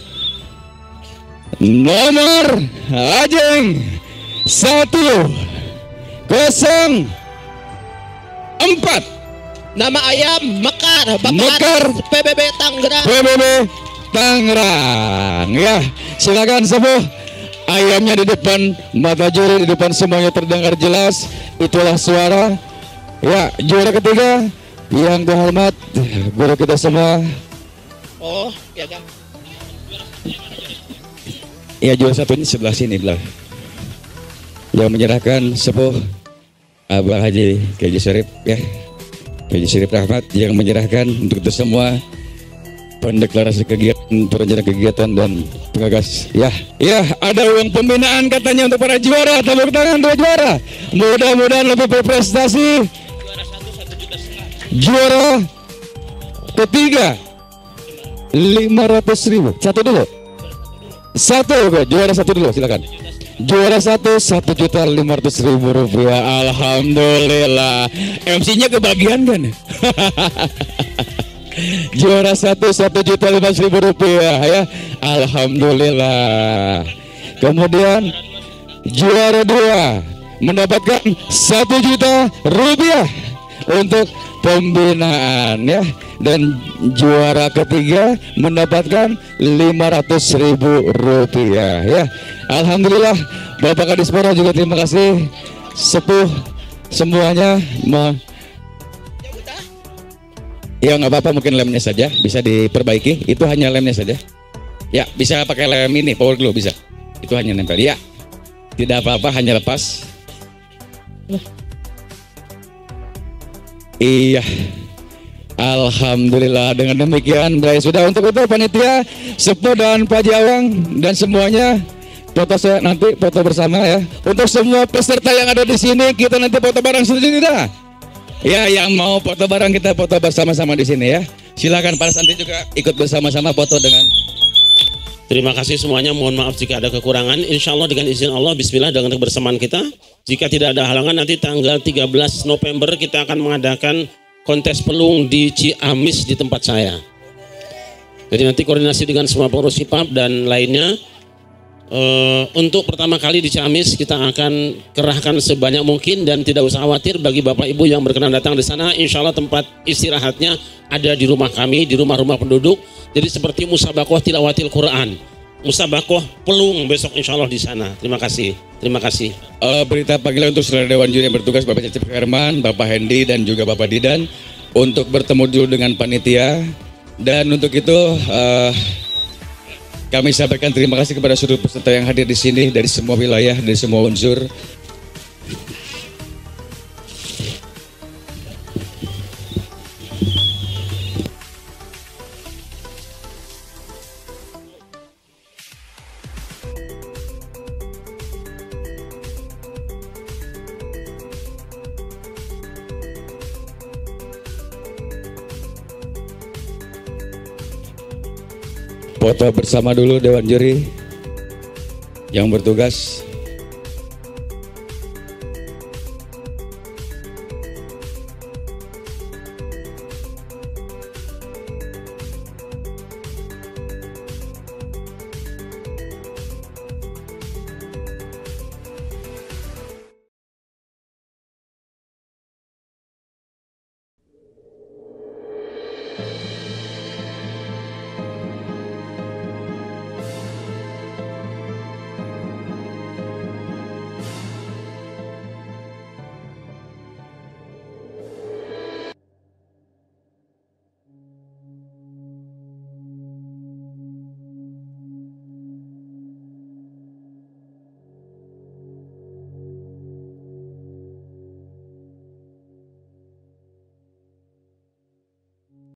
nomor ajeng satu kosong empat. Nama ayam Mekar Bapak Mekar P B B Tangerang. P B B Tangerang. Ya, silakan sepuh. Ayamnya di depan mata juri, di depan semuanya terdengar jelas. Itulah suara. Ya, juara ketiga yang terhormat guru kita semua. Oh, ya Kang. Ya, juara satunya sebelah sini belah. Yang menyerahkan sepuh Abah Haji K J Syarif ya, K J Syarif Rahmat yang menyerahkan untuk itu semua pendeklarasi kegiatan, perencana kegiatan dan pengagas. Ya, ya ada uang pembinaan katanya untuk para juara. Tepuk tangan untuk juara. Mudah-mudahan lebih berprestasi. Juara ketiga lima ratus ribu. Satu dulu. Satu, juara satu dulu, silakan. Juara satu satu juta lima ratus ribu rupiah. Alhamdulillah. M C-nya kebagian kan? Juara satu satu juta lima ratus ribu rupiah ya. Alhamdulillah. Kemudian juara dua mendapatkan satu juta rupiah untuk pembinaan ya. Dan juara ketiga mendapatkan lima ratus ribu rupiah ya. Alhamdulillah. Bapak Kadispora juga terima kasih. Sepuh semuanya. Ya nggak apa-apa, mungkin lemnya saja bisa diperbaiki. Itu hanya lemnya saja. Ya bisa pakai lem ini, power glue bisa. Itu hanya nempel. Ya tidak apa-apa, hanya lepas. Iya. Alhamdulillah, dengan demikian baik sudah. Untuk itu panitia, sepuh dan Pak Jawang dan semuanya, foto saya nanti foto bersama ya. Untuk semua peserta yang ada di sini, kita nanti foto bareng setuju tidak? Ya, yang mau foto bareng kita foto bersama-sama di sini ya. Silakan para santri juga ikut bersama-sama foto dengan. Terima kasih semuanya. Mohon maaf jika ada kekurangan. Insya Allah dengan izin Allah, Bismillah, dengan kebersamaan kita. Jika tidak ada halangan, nanti tanggal tiga belas November kita akan mengadakan kontes pelung di Ciamis di tempat saya. Jadi nanti koordinasi dengan semua pengurus I P A P dan lainnya. Uh, untuk pertama kali di Ciamis kita akan kerahkan sebanyak mungkin dan tidak usah khawatir bagi Bapak Ibu yang berkenan datang di sana. Insya Allah tempat istirahatnya ada di rumah kami, di rumah-rumah penduduk. Jadi seperti musabakoh tilawatil Quran, musabakoh pelung besok insya Allah di sana. Terima kasih. Terima kasih. Uh, berita panggilan untuk saudara Dewan Juri yang bertugas, Bapak Cecep Herman, Bapak Hendi dan juga Bapak Didan untuk bertemu dulu dengan panitia Dan untuk itu uh, kami sampaikan terima kasih kepada seluruh peserta yang hadir di sini dari semua wilayah, dari semua unsur. Foto bersama dulu Dewan Juri yang bertugas.